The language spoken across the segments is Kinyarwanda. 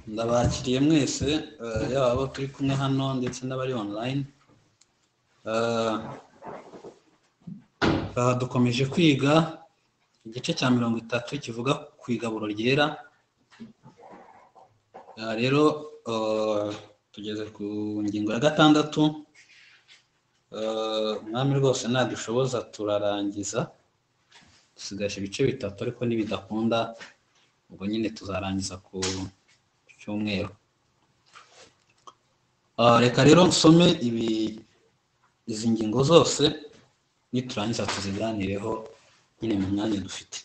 Ndabakiriye mwese yaba abo turi kumwe hano ndetse n'abari online. Dukomeje kwiga igice cya 30 kivuga ku igaburo ryera. Rero tugeze ku ngingo ya 6. Mwami rwose nadushoboza turarangiza, dusigaje ibice 3 ariko nibidakunda ubwo nyine tuzarangiza ku cyumweru. Reka rero nsome izi ngingo zose niturangiza tuziganireho nyine mu mwanya dufite.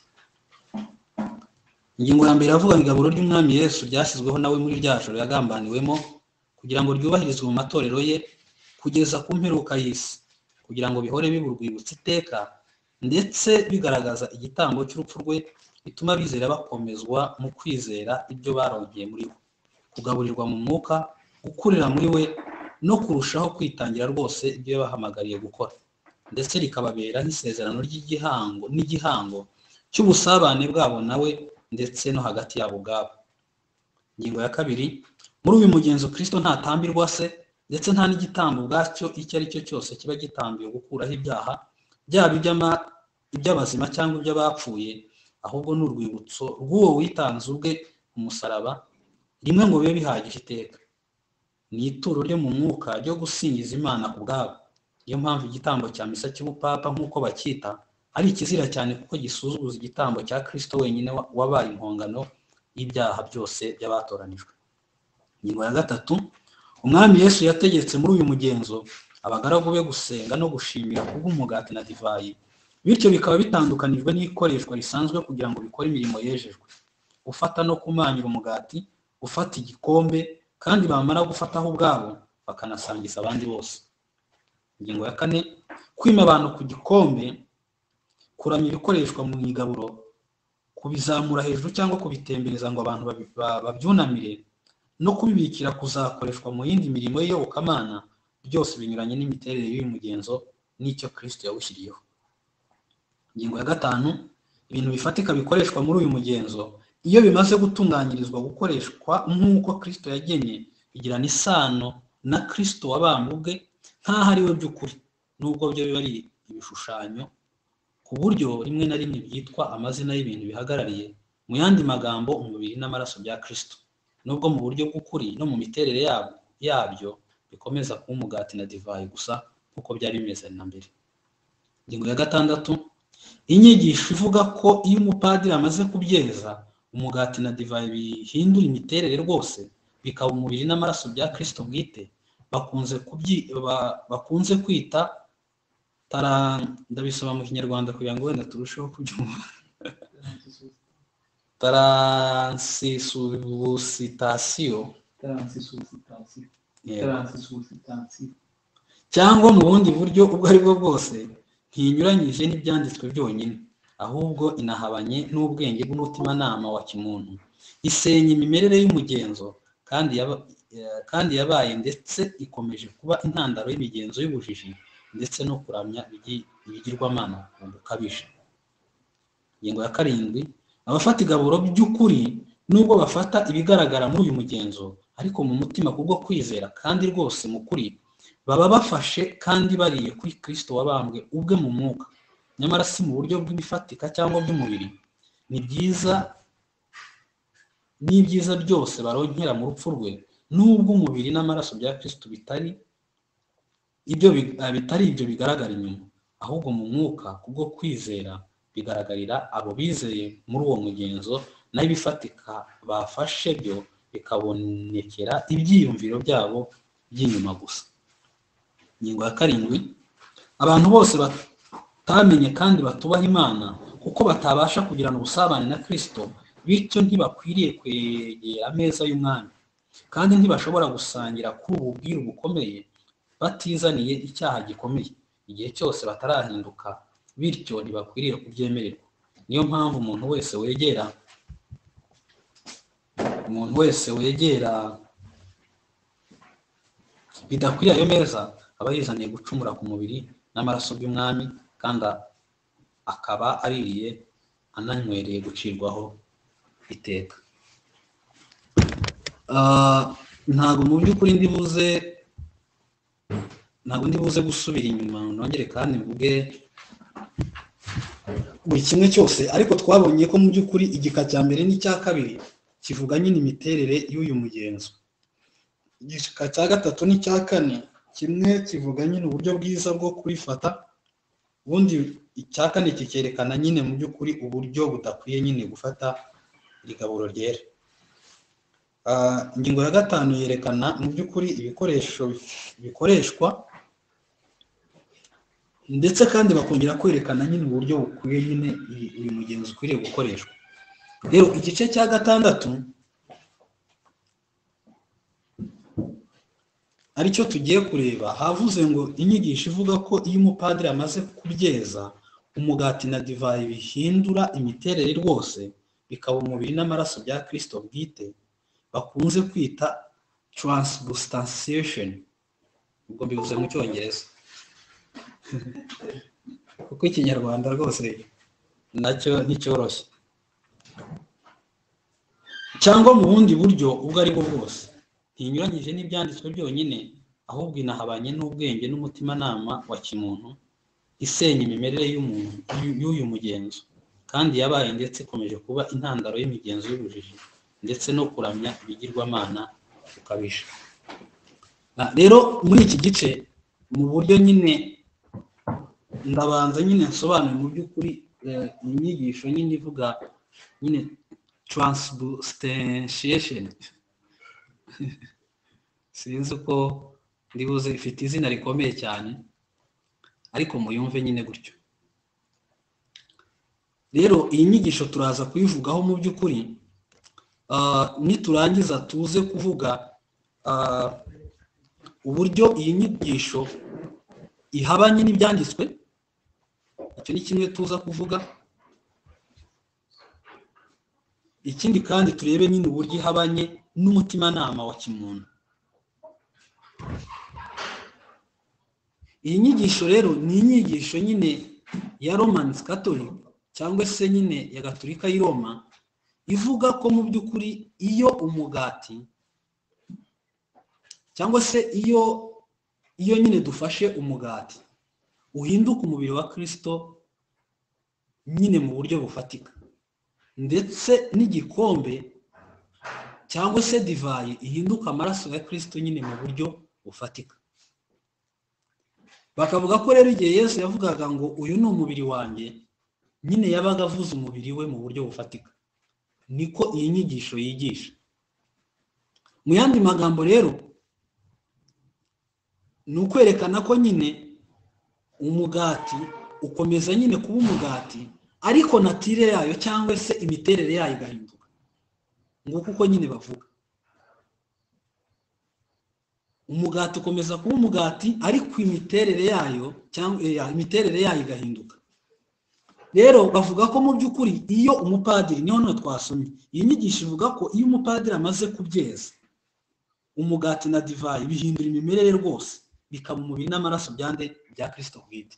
Ingingo ya mbere iravuga igaburo ry'umwami Yesu ryashyizweho nawe muri rya joro yagambaniwemo kugira ngo ryubahirizwe mu matorero ye kugeza ku mperuka y'isi, kugira ngo bihore biburwibutsa iteka ndetse bigaragaza igitambo cy'urupfu rwe, bituma bizera bakomezwa mu kwizera ibyo barongeye muri we, kugaburirwa mu mwuka, gukurira muri we no kurushaho kwitangira rwose ibyo yabahamagariye gukora, ndetse rikababera nk'isezerano n'igihango cy'ubusabane bwabo nawe ndetse no hagati yabo ubwabo. Ingingo ya 2, muri uyu mugenzo Kristo ntatambirwa se, ndetse nta n'igitambo ubwacyo icyo ari cyo cyose kiba gitambiwe gukuraho ibyaha, byaba iby'abazima cyangwa iby'abapfuye, ahubwo ni urwibutso rw'uwo witanze ubwe umusaraba rimwe ngo bibe bihagije iteka. Ni ituro ryo mu mwuka ryo gusingiza Imana ku bwabo. Niyo mpamvu igitambo cya misa cy'ubupapa nk'uko bacyita ari ikizira cyane, kuko gisuzuguza igitambo cya Kristo wenyine wabaye impongano y'ibyaha byose by'abatoranijwe. Ingingo ya 3, umwami Yesu yategetse muri uyu mugenzo abagaragu be gusenga no gushimira kubw'umugati na divayi, bityo bikaba bitandukanijwe n'ikoreshwa risanzwe kugira ngo bikore imirimo yejejwe. Ufata no kumanyura umugati, ufata igikombe, kandi bamara gufataho ubwabo bakanasangiza abandi bose. Ingingo ya 4, kwima abantu ku gikombe, kuramya ibikoreshwa mu igaburo, kubizamura hejuru cyangwa kubitembereza ngo abantu babyunamire, no kubibikira kuzakoreshwa mu yindi mirimo y'iyobokamana, byose binyuranye n'imiterere y'uyu mugenzo n'icyo Kristo yawushyiriyeho. Ingingo ya 5, ibintu bifatika bikoreshwa muri uyu mugenzo iyo bimaze gutunganyirizwa gukoreshwa nk'uko Kristo yagennye, bigirana isano na Kristo wabambwe ubwe nk'aho ari we by'ukuri, nubwo byo biba ari ibishushanyo, ku buryo rimwe na rimwe byitwa amazina y'ibintu bihagarariye, mu yandi magambo umubiri n'amaraso bya Kristo, nubwo mu buryo bw'ukuri no mu miterere yabyo bikomeza kuba umugati na divayi gusa nk'uko byari bimeze na mbere. Ingingo ya 6, inyigisho ivuga ko iyo umupadiri amaze kubyeza umugati na divayi bihindura imiterere rwose bikaba umubiri n'amaraso bya Kristo bwite, bakunze kwita ndabisoma mu Kinyarwanda kugira ngo wenda turusheho kubyumva. Transubstantiation cyangwa mu bundi buryo ubwo ari bwo bwose ntinyuranyije n'ibyanditswe byonyine, ahubwo inahabanye n'ubwenge bw'umutimanama wa kimuntu, isenya imimerere y'umugenzo kandi yabaye ndetse ikomeje kuba intandaro y'imigenzo y'ubujiji ndetse no kuramya ibigirwamana bukabije. Ingingo ya 7, abafata igaburo by'ukuri nubwo bafata ibigaragara muri uyu mugenzo, ariko mu mutima kubwo kwizera kandi rwose mu kuri, baba bafashe kandi bariye kuri Kristo wabambwe ubwe mu mwuka, nyamara si mu buryo bw'ibifatika cyangwa by'umubiri. N'ibyiza byose baronkera mu rupfu rwe, nubwo umubiri n'amaraso bya Kristo bitari ibyo bigaragara inyuma, ahubwo mu mwuka kubwo kwizera bigaragarira abo bizeye muri uwo mugenzo, naho ibifatika bafashe byo bikabonekera ibyiyumviro byabo by'inyuma gusa. Ingingo ya 7, abantu bose batamenye kandi batubaha Imana kuko batabasha kugirana ubusabane na Kristo, bityo ntibakwiriye kwegera ameza y'umwami, kandi ntibashobora gusangira kuri ubu bwiru bukomeye batizaniye icyaha gikomeye igihe cyose batarahinduka, bityo ntibakwiriye kubyemererwa. Niyo mpamvu umuntu wese wegera bidakwiriye ayo meza aba yizaniye gucumura ku mubiri n'amaraso by'umwami, kandi akaba aririye ananywereye gucirwaho iteka. ntabwo mu by'ukuri ndibuze gusubira inyuma nongere kandi mvuge buri kimwe cyose, ariko twabonye ko mu by'ukuri igika cya mbere n'icya kabiri kivuga nyine imiterere y'uyu mugenzo. Igika cya gatatu n'icya kane kimwe kivuga nyine uburyo bwiza bwo kurifata, ubundi icya kane kikerekana nyine mu by'ukuri uburyo budakwiye nyine gufata iri gaburo ryera. Ingingo ya gatanu yerekana mu by'ukuri ibikoresho bikoreshwa, ndetse kandi bakongera kwerekana nyine uburyo bukwiye nyine uyu mugenzo ukwiriye gukoreshwa. Rero igice cya gatandatu aricyo tugiye kureba, havuze ngo inyigisho ivuga ko iyo umupadiri amaze kubyeza umugati na divayi bihindura imiterere rwose bikaba umubiri n'amaraso bya Kristo bwite, bakunze kwita transubstantiation. Ubwo bivuze mu Cyongereza kuko ikinyarwanda rwose nacyo nticyoroshye, cyangwa mu bundi buryo ubwo ari bwo bwose ntinyuranyije n'ibyanditswe byonyine, ahubwo inahabanye n'ubwenge n'umutimanama wa kimuntu, isenya imimerere y'uyu mugenzo, kandi yabaye ndetse ikomeje kuba intandaro y'imigenzo y'ubujiji ndetse no kuramya ibigirwamana ukabisha. Rero muri iki gice mu buryo nyine ndabanza nyine nsobanuye mu by'ukuri inyigisho nyine ivuga nyine transubstantiation sinzi uko ndibuze, ifite izina rikomeye cyane ariko muyumve nyine gutyo. Rero iyi nyigisho turaza kuyivugaho mu by'ukuri, niturangiza tuze kuvuga uburyo iyi nyigisho ihabanye n'ibyanditswe, icyo ni kimwe tuza kuvuga. Ikindi kandi turebe nyine uburyo ihabanye n'umutimanama wa kimuntu. Iyi nyigisho rero ni inyigisho nyine ya Roman Catholic cyangwa se nyine ya Gatolika y'i Roma, ivuga ko mu by'ukuri iyo umugati cyangwa se iyo nyine dufashe umugati uhinduka umubiri wa Kristo nyine mu buryo bufatika, ndetse n'igikombe cyangwa se divayi ihinduka amaraso ya Kristo nyine mu buryo bufatika. Bakavuga ko rero igihe Yesu yavugaga ngo uyu ni umubiri wanjye, nyine yabaga avuze umubiri we mu buryo bufatika. Niko iyi nyigisho yigisha. Mu yandi magambo rero ni ukwerekana ko nyine umugati ukomeza nyine kuba umugati, ariko natire yayo cyangwa se imiterere yayo igahinduka. Nguko uko nyine bavuga, umugati ukomeza kuba umugati ariko imiterere yayo cyangwa imiterere yayo igahinduka. Rero bavuga ko mu by'ukuri iyo umupadiri, niho none twasomye iyi nyigisho ivuga ko iyo umupadiri amaze kubyeza umugati na divayi bihindura imimerere rwose bikaba umubiri n'amaraso bya Kristo bwite.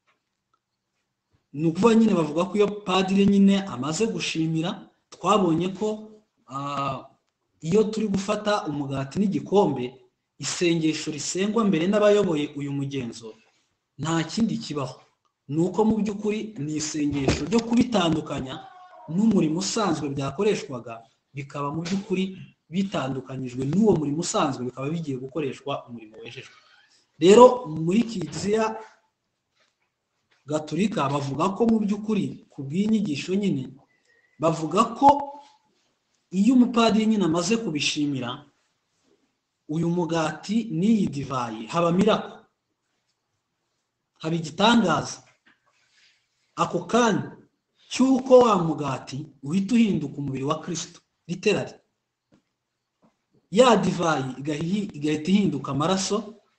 Ni ukuvuga nyine bavuga ko iyo padiri nyine amaze gushimira, twabonye ko iyo turi gufata umugati n'igikombe, isengesho risengwa mbere n'abayoboye uyu mugenzo nta kindi kibaho, ni uko mu by'ukuri ni isengesho ryo kubitandukanya n'umurimo usanzwe byakoreshwaga, bikaba mu by'ukuri bitandukanyijwe n'uwo murimo usanzwe, bikaba bigiye gukoreshwa umurimo wejejwe. Rero muri Kiliziya Gatolika bavuga ko mu by'ukuri ku bw'inyigisho nyine bavuga ko iyo umupadiri nyine amaze kubishimira uyu mugati n'iyi divayi, haba mirako, haba igitangaza ako kanya cy'uko wa mugati uhita uhinduka umubiri wa Kristo literally, ya divayi igahita ihinduka amaraso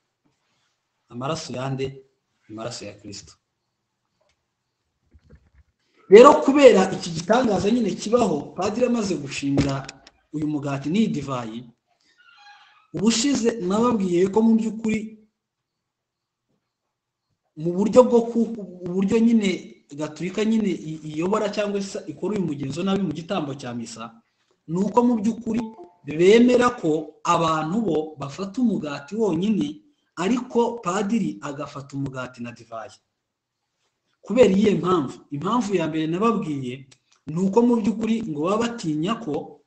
yande, amaraso ya Kristo. Rero kubera iki gitangaza nyine kibaho, padiri amaze gushimira uyu mugati n'iyi divayi, ubushize nababwiye ko mu by'ukuri mu buryo nyine Gatolika nyine iyobora cyangwa se ikora uyu mugenzo nabi mu gitambo cya misa, ni uko mu by'ukuri bemera ko abantu bo bafata umugati wonyine ariko padiri agafata umugati na divayi. Kubera iyihe mpamvu? Impamvu ya mbere nababwiye ni uko mu by'ukuri ngo baba batinya ko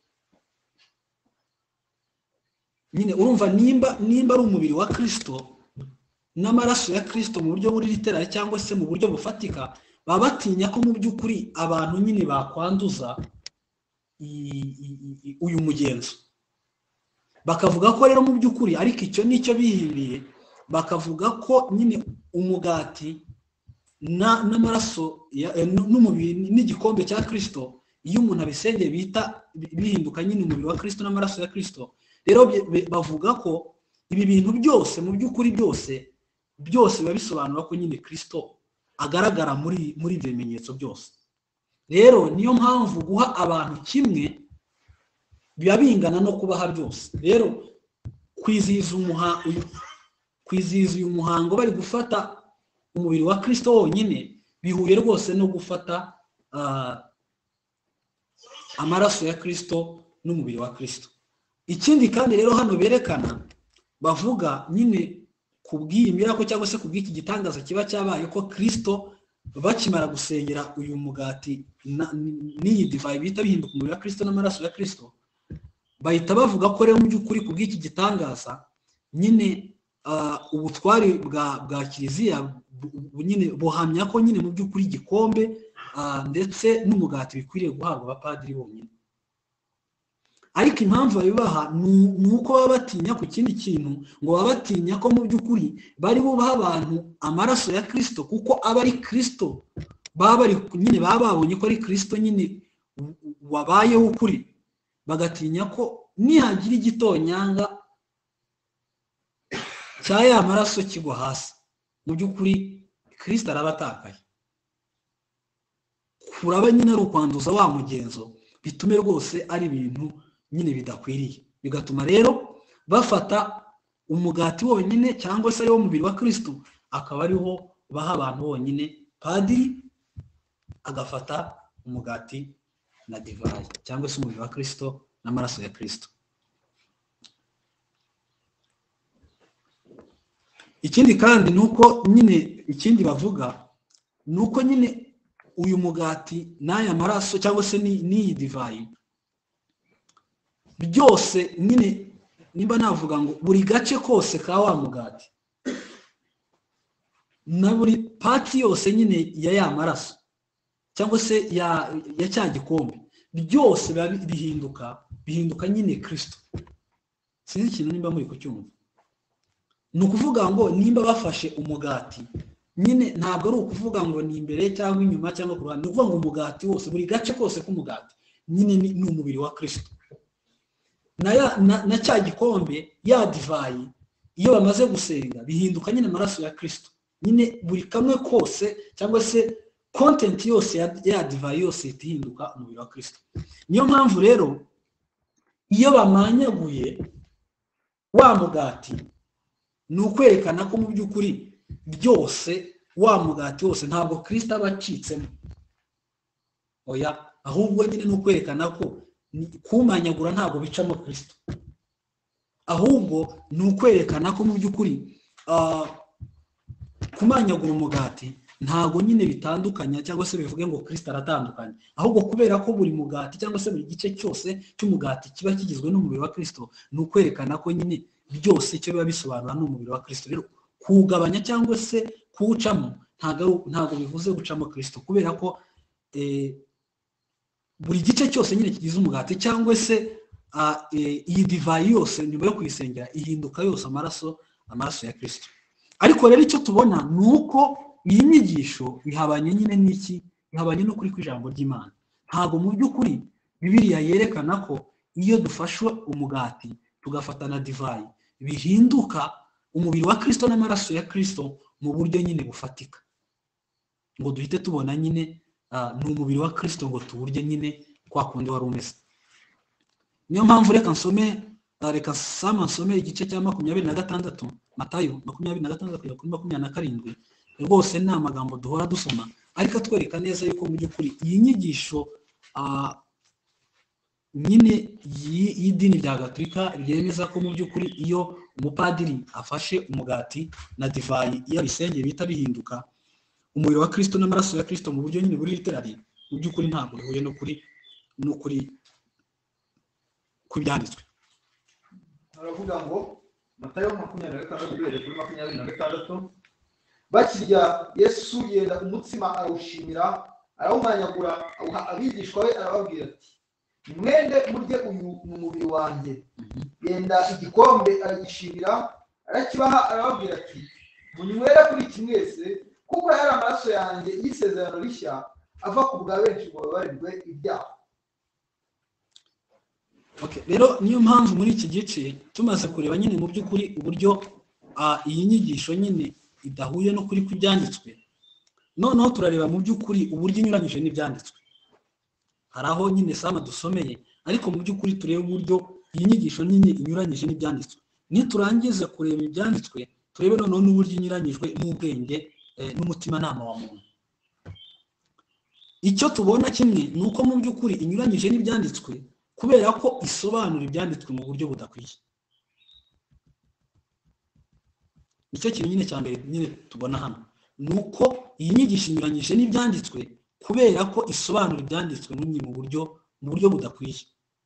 nyine urumva nimba ari umubiri wa Kristo n'amaraso ya Kristo mu buryo buri literari cyangwa se mu buryo bufatika, baba batinya ko mu by'ukuri abantu nyine bakwanduza uyu mugenzo. Bakavuga ko rero mu by'ukuri, ariko icyo nicyo bihimbiye, bakavuga ko nyine umugati n'amaraso n'umubiri n'igikombe cya Kristo, iyo umuntu abisengeye bihinduka nyine umubiri wa Kristo n'amaraso ya Kristo. Rero bavuga ko ibi bintu byose mu by'ukuri byose biba bisobanura ko nyine Kristo agaragara muri ibyo bimenyetso byose. Rero niyo mpamvu guha abantu kimwe biba bingana no kubaha byose. Rero kwizihiza uyu muhango bari gufata umubiri wa Kristo wonyine bihuriye rwose no gufata amaraso ya Kristo n'umubiri wa Kristo. Ikindi kandi rero hano berekana, bavuga nyine kubw'iyi mirako cyangwa se kubw'iki gitangaza kiba cyabaye ko Kristo bakimara gusengera uyu mugati n'iyi divayi bita bihinduka umubiri wa Kristo n'amaraso ya Kristo, bahita bavuga ko rero mu by'ukuri kubw'iki gitangaza nyine ubutwari bwa kiliziya nyine buhamya ko nyine mu by'ukuri igikombe ndetse n'umugati bikwiriye guhabwa abapadiri bonyine. Ariko impamvu babibaha ni uko baba batinya ku kindi kintu, ngo baba batinya ko mu by'ukuri bari bubaha abantu amaraso ya Kristo, kuko aba ari Kristo baba babonye ko ari Kristo nyine wabayeho ukuri. Bagatinya ko nihagira igitonyanga cya ya maraso kigwa hasi, mu by'ukuri Kristo araba atakaye. Kuraba nyine ari ukwanduza wa mugenzo, bitume rwose ari ibintu nyine bidakwiriye. Bigatuma rero bafata umugati wonyine cyangwa se ari wo mubiri wa Kristo, akaba ariho baha abantu bonyine. Padiri agafata umugati na divayi cyangwa se umubiri wa Kristo n'amaraso ya Kristo. Ikindi kandi nuko nyine ikindi bavuga nuko nyine uyu mugati n'aya maraso cyangwa se n'iyi divayi byose nyine, nimba navuga ngo buri gace kose ka wa mugati na buri pati yose nyine ya ya maraso cyangwa se ya cya gikombe, byose bihinduka nyine Kristo. Sinzi ikintu nimba muri kucyumva. Ni ukuvuga ngo nimba bafashe umugati nyine, ntabwo ari ukuvuga ngo ni imbere cyangwa inyuma cyangwa ku ruhande. Ni ukuvuga ngo umugati wose, buri gace kose k'umugati nyine ni umubiri wa Kristo. Na cya gikombe, ya divayi, iyo bamaze gusenga bihinduka nyine amaraso ya Kristo. Nyine buri kamwe kose cyangwa se content yose ya divayi yose ihinduka umubiri wa Kristo. Niyo mpamvu rero iyo bamanyaguye wa mugati, ni ukwerekana ko mu by'ukuri byose wa mugati wose ntabwo Kristo aba acitsemo. Oya, ahubwo nyine ni ukwerekana ko kumanyagura ntabwo bicamo Kristo, ahubwo ni ukwerekana ko mu by'ukuri kumanyagura umugati ntabwo nyine bitandukanya cyangwa se bivuge ngo Kristo aratandukanye, ahubwo kubera ko buri mugati cyangwa se buri gice cyose cy'umugati kiba kigizwe n'umubiri wa Kristo, ni ukwerekana ko nyine byose icyo biba bisobanura n'umubiri wa Kristo. Rero kuwugabanya cyangwa se kuwucamo ntabwo bivuze gucamo Kristo, kubera ko buri gice cyose nyine kigize umugati cyangwa se iyi divayi yose nyuma yo kuyisengera ihinduka yose amaraso ya Kristo. Ariko rero icyo tubona ni uko iyi nyigisho bihabanye nyine n'iki, bihabanye n'ukuri kw'ijambo ry'Imana. Ntabwo mu by'ukuri Bibiliya yerekana ko iyo dufashe umugati tugafata na divayi bihinduka umubiri wa Kristo n'amaraso ya Kristo mu buryo nyine bufatika, ngo duhite tubona nyine ni umubiri wa Kristo ngo tuwurye nyine kwa kundi wari umeze. Niyo mpamvu reka nsome igice cya 26, Matayo 26-27. Rwose ni amagambo duhora dusoma, ariko atwereka neza yuko mu by'ukuri iyi nyigisho nyine y'idini rya Gatolika ryemeza ko mu by'ukuri iyo umupadiri afashe umugati na divayi iyo abisengeye bihita bihinduka umuriro wa Kristo n'amaraso ya Kristo mu buryo nyine buri literally, mu by'ukuri ntabwo bihuye n'ukuri kw'ibyanditswe. Baravuga ngo Matayo 26:26, bakirya Yesu yenda umutsima arawushimira, arawumanyagura, awuha abigishwa be, arababwira ati, mwende murye, uyu ni umubiri wanjye. Yenda igikombe aragishimira, arakibaha, arababwira ati, munywere kuri iki mwese, kuko yari amaraso yanjye y'isezerano rishya, ava ku bwa benshi ngo babarirwe ibyaha. Okay, rero niyo mpamvu muri iki gice tumaze kureba nyine mu by'ukuri uburyo iyi nyigisho nyine idahuye no kuri kw'ibyanditswe, noneho turareba mu by'ukuri uburyo inyuranyije n'ibyanditswe. Hari aho nyine sama dusomeye, ariko mu by'ukuri turebe uburyo iyi nyigisho nyine inyuranyije n'ibyanditswe. Niturangiza kureba ibyanditswe, turebe noneho n'uburyo inyuranyijwe n'ubwenge n'umutimanama wa muntu. Icyo tubona kimwe ni uko mu by'ukuri inyuranyije n'ibyanditswe kubera ko isobanura ibyanditswe mu buryo budakwiye. Nicyo kintu nyine cya mbere nyine tubona hano, ni uko iyi nyigisho inyuranyije n'ibyanditswe kubera ko isobanura ibyanditswe mu buryo budakwiye.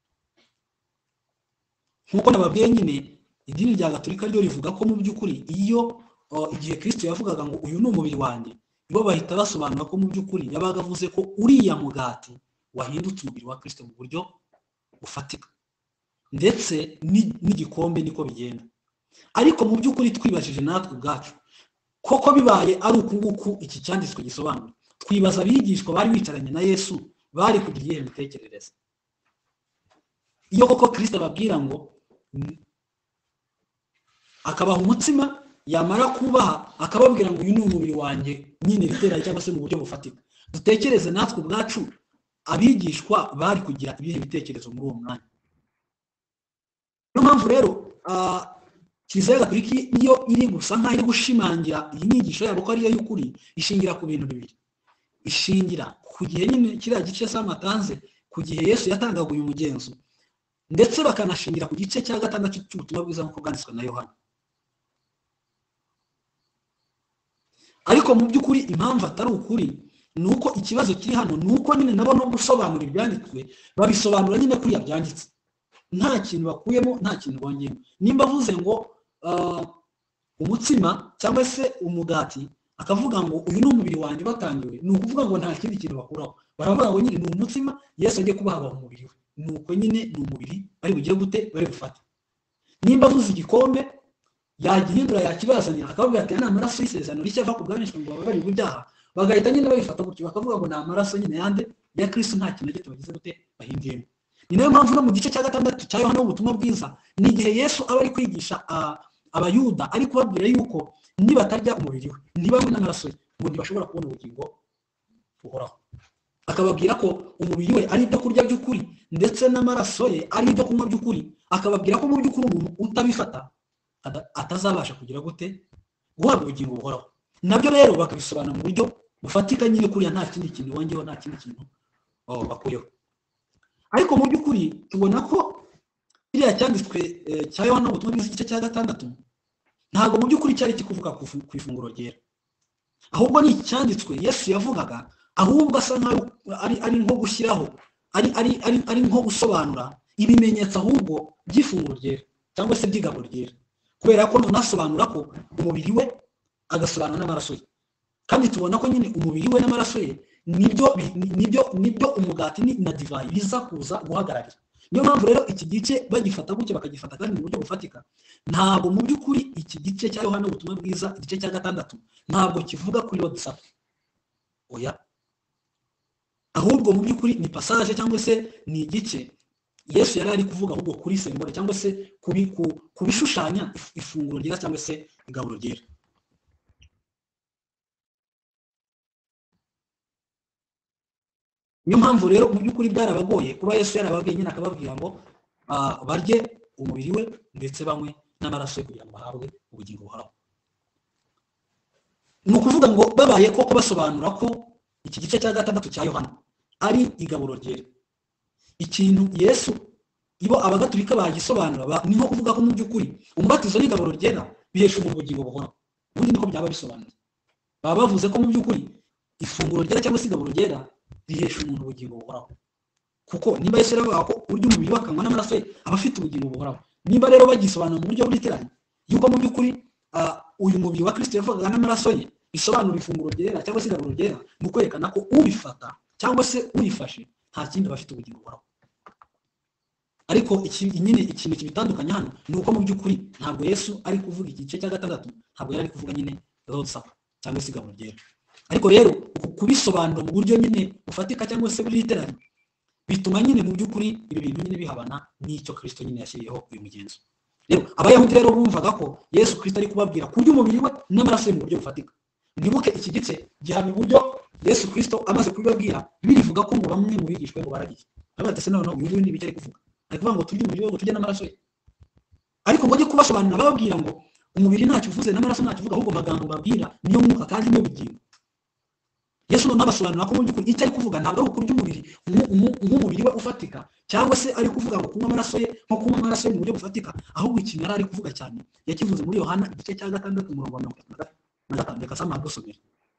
Nk'uko nababwiye nyine, idini rya Gatolika ryo rivuga ko mu by'ukuri iyo igihe Kristo yavugaga ngo uyu ni umubiri wanjye, bo bahita basobanura ko mu by'ukuri yabaga avuze ko uriya mugati wahindutse umubiri wa Kristo mu buryo ufatika, ndetse n'igikombe niko bigenda. Ariko mu by'ukuri twibajije natwe ubwacu, koko bibaye ari uku nguku iki cyanditswe gisobanura, twibaza abigishwa bari bicaranye na Yesu bari kugira iyihe mitekerereze? Iyo koko Kristo ababwira ngo akabaha umutsima, yamara kubaha akababwira ngo uyu ni umubiri wanjye nyine literally cyangwa se mu buryo bufatika, dutekereze natwe ubwacu abigishwa bari kugira ibihe bitekerezo muri uwo mwanya. Niyo mpamvu rero Kiliziya Gatolika iyo iri gusa nk'aho iri gushimangira iyi nyigisho yabo ko ariyo y'ukuri, ishingira ku bintu bibiri. Ishingira ku gihe nyine kiriya gice Samatanze, ku gihe Yesu yatangaga uyu mugenzo, ndetse bakanashingira ku gice cya 6 cy'ubutumwa bwiza nk'uko bwanditswe na Yohana. Ariko mu by'ukuri impamvu atari ukuri ni uko ikibazo kiri hano ni uko nyine nabo no gusobanura ibyanditswe babisobanura nyine kuriya byanditse, nta kintu bakuyemo, nta kintu bongeyemo. Nimba avuze ngo umutsima cyangwa se umugati, akavuga ngo uyu ni umubiri wanjye batangiwe, ni ukuvuga ngo nta kindi kintu bakuraho. Baravuga ngo nyine ni umutsima Yesu agiye kubaha umubiri we, ni uko nyine ni umubiri bari bugire gute, bari bufate. Nimba avuze igikombe, yagihindura yakibazanira akababwira ati ni amaraso y'isezerano rishya ava ku bwa benshi ngo babarirwe ibyaha, bagahita nyine babifata gutyo bakavuga ngo ni amaraso nyine yande ya Kristo, nta kintu gito bagize gute bahindiyemo. Ni nayo mpamvu no mu gice cya 6 cya Yohana w'ubutumwa bwiza, ni igihe Yesu aba ari kwigisha abayuda, ari kubabwira yuko nibatarya umubiri we ntibanywe n'amaraso ye ngo ntibashobora kubona ubugingo buhoraho. Akababwira ko umubiri we ari ibyo kurya by'ukuri ndetse n'amaraso ye ari ibyo kunywa by'ukuri. Akababwira ko mu by'ukuri umuntu utabifata atazabasha kugira gute guhabwa ubugingo buhoraho. Nabyo rero bakabisobanura mu buryo bufatika nyine kuriya, nta kindi kintu wongeyeho, nta kindi kintu bakuyeho. Ariko mu by'ukuri tubona ko iriya cyanditswe cya Yohana ubutumwa bwiza igice cya 6 ntabwo mu by'ukuri cyari kikuvuga ku ifunguro ryera, ahubwo ni icyanditswe Yesu yavugaga, ahubwo asa nkaho ari nko gushyiraho ari nko gusobanura ibimenyetso ahubwo by'ifunguro ryera cyangwa se by'igaburo ryera, kubera ko none asobanura ko umubiri we agasobanura n'amaraso ye. Kandi tubona ko nyine umubiri we n'amaraso ye nibyo umugati na divayi biza kuza guhagararira. Niyo mpamvu rero iki gice bagifata gutya, bakagifata kandi mu buryo bufatika. Ntabwo mu by'ukuri iki gice cya Yohana ubutumwa bwiza igice cya 6 ntabwo kivuga kuri Lord Supper, oya, ahubwo mu by'ukuri ni passage cyangwa se ni igice Yesu yari ari kuvuga ahubwo kuri symbole cyangwa se kubishushanya ifunguro ryera cyangwa se igaburo ryera. Niyo mpamvu rero mu by'ukuri byarabagoye kuba Yesu yarababwiye nyine akababwira ngo barye umubiri we ndetse banywe n'amaraso ye kugira ngo bahabwe ubugingo buhoraho. Ni ukuvuga ngo babaye koko basobanura ko iki gice cya 6 cya Yohana ari igaburo ryera, ikintu Yesu ibo abagatulika bagisobanura ni nko kuvuga ko mu by'ukuri umubatizo n'igaburo ryera bihesha umuntu ubugingo buhoraho. Ubundi niko byaba bisobanuye. Baba bavuze ko mu by'ukuri ifunguro ryera cyangwa se igaburo ryera rihesha umuntu ubugingo buhoraho. Kuko nimba Yesu yaravuga ko urya umubiri wakanywa n'amaraso ye aba afite ubugingo buhoraho. Nimba rero bagisobanura mu buryo bw'iteranye yuko mu by'ukuri uyu mubiri wa Kristo yavugaga n'amaraso ye bisobanura ifunguro ryera cyangwa se igaburo ryera, ni ukwerekana ko ubifata cyangwa se uyifashe nta kindi aba afite ubugingo buhoraho. Ariko ikintu kibitandukanya hano ni uko mu by'ukuri ntabwo Yesu ari kuvuga igice cya gatandatu, ntabwo yari ari kuvuga nyine Lord's Supper cyangwa se igaburo ryera. Ariko rero kubisobanura mu buryo nyine bufatika cyangwa se bw'iteranye bituma nyine mu by'ukuri ibi bintu nyine bihabana n'icyo Kristo nyine yashyiriyeho uyu mugenzo. Rero Abayahudi rero bumvaga ko Yesu Kristo ari kubabwira kurya umubiri we n'amaraso ye mu buryo bufatika. Mwibuke iki gice gihamya uburyo Yesu Kristo amaze kubibabwira birivuga ko ngo bamwe mu bigishwe ngo baragiye. Abatese noneho uyu ni ibiki ari kuvuga. Ari kuvuga ngo turye umubiri we ngo turye n'amaraso ye. Ariko ngo ajye kubasobanurira bababwira ngo umubiri ntacyo uvuze n'amaraso ntacyo uvuga, ahubwo amagambo babwira niyo mwuka kandi niyo bugingo. Yesu noneho abasobanurira ko mu by'ukuri icyo ari kuvuga ntabwo ari ukurya umubiri nk'umubiri we ufatika cyangwa se ari kuvuga ngo kunywa amaraso ye nko kunywa amaraso ye mu buryo bufatika, ahubwo ikintu yari ari kuvuga cyane yakivuze muri Yohana igice cya 6 umurongo wa 35. Reka sama dusomere.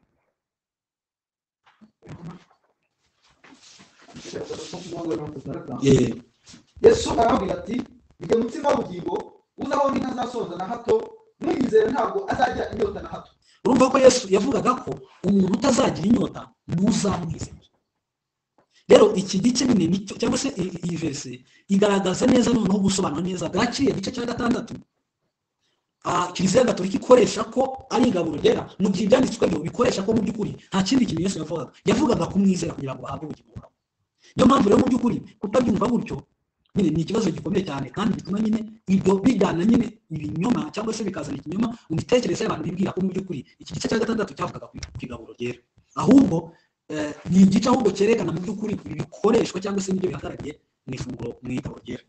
Yesu arababwira ati njye mutsima w'ubugingo uzaho ntazasoza na hato, mwizere ntabwo azajya inyota na hato. Urumva ko Yesu yavugaga ko umuntu utazagira inyota ntuzamwizera. Rero iki gice nyine nicyo cyangwa se iyi verse igaragaza neza noneho gusobanura neza gaciye igice cya 6 Kiliziya Gatolika ikoresha ko ari igaburo ryera, mu gihe ibyanditsweho bikoresha ko mu by'ukuri nta kindi kintu Yesu yavugaga kumwizera kugira ngo ahabwe ubugingo buhoraho. Niyo mpamvu rero mu by'ukuri kutabyumva gutyo nyine ni ikibazo gikomeye cyane, kandi bituma nyine ibyo bijyana nyine ibinyoma cyangwa se bikazana ikinyoma mu mitekerereze y'abantu bibwira ko mu by'ukuri iki gice cya 6 cyavugaga ku igaburo ryera. Ahubwo ni igice ahubwo cyerekana mu by'ukuri ibikoreshwa cyangwa se n'ibyo bihagarariye mu ifunguro mu igaburo ryera.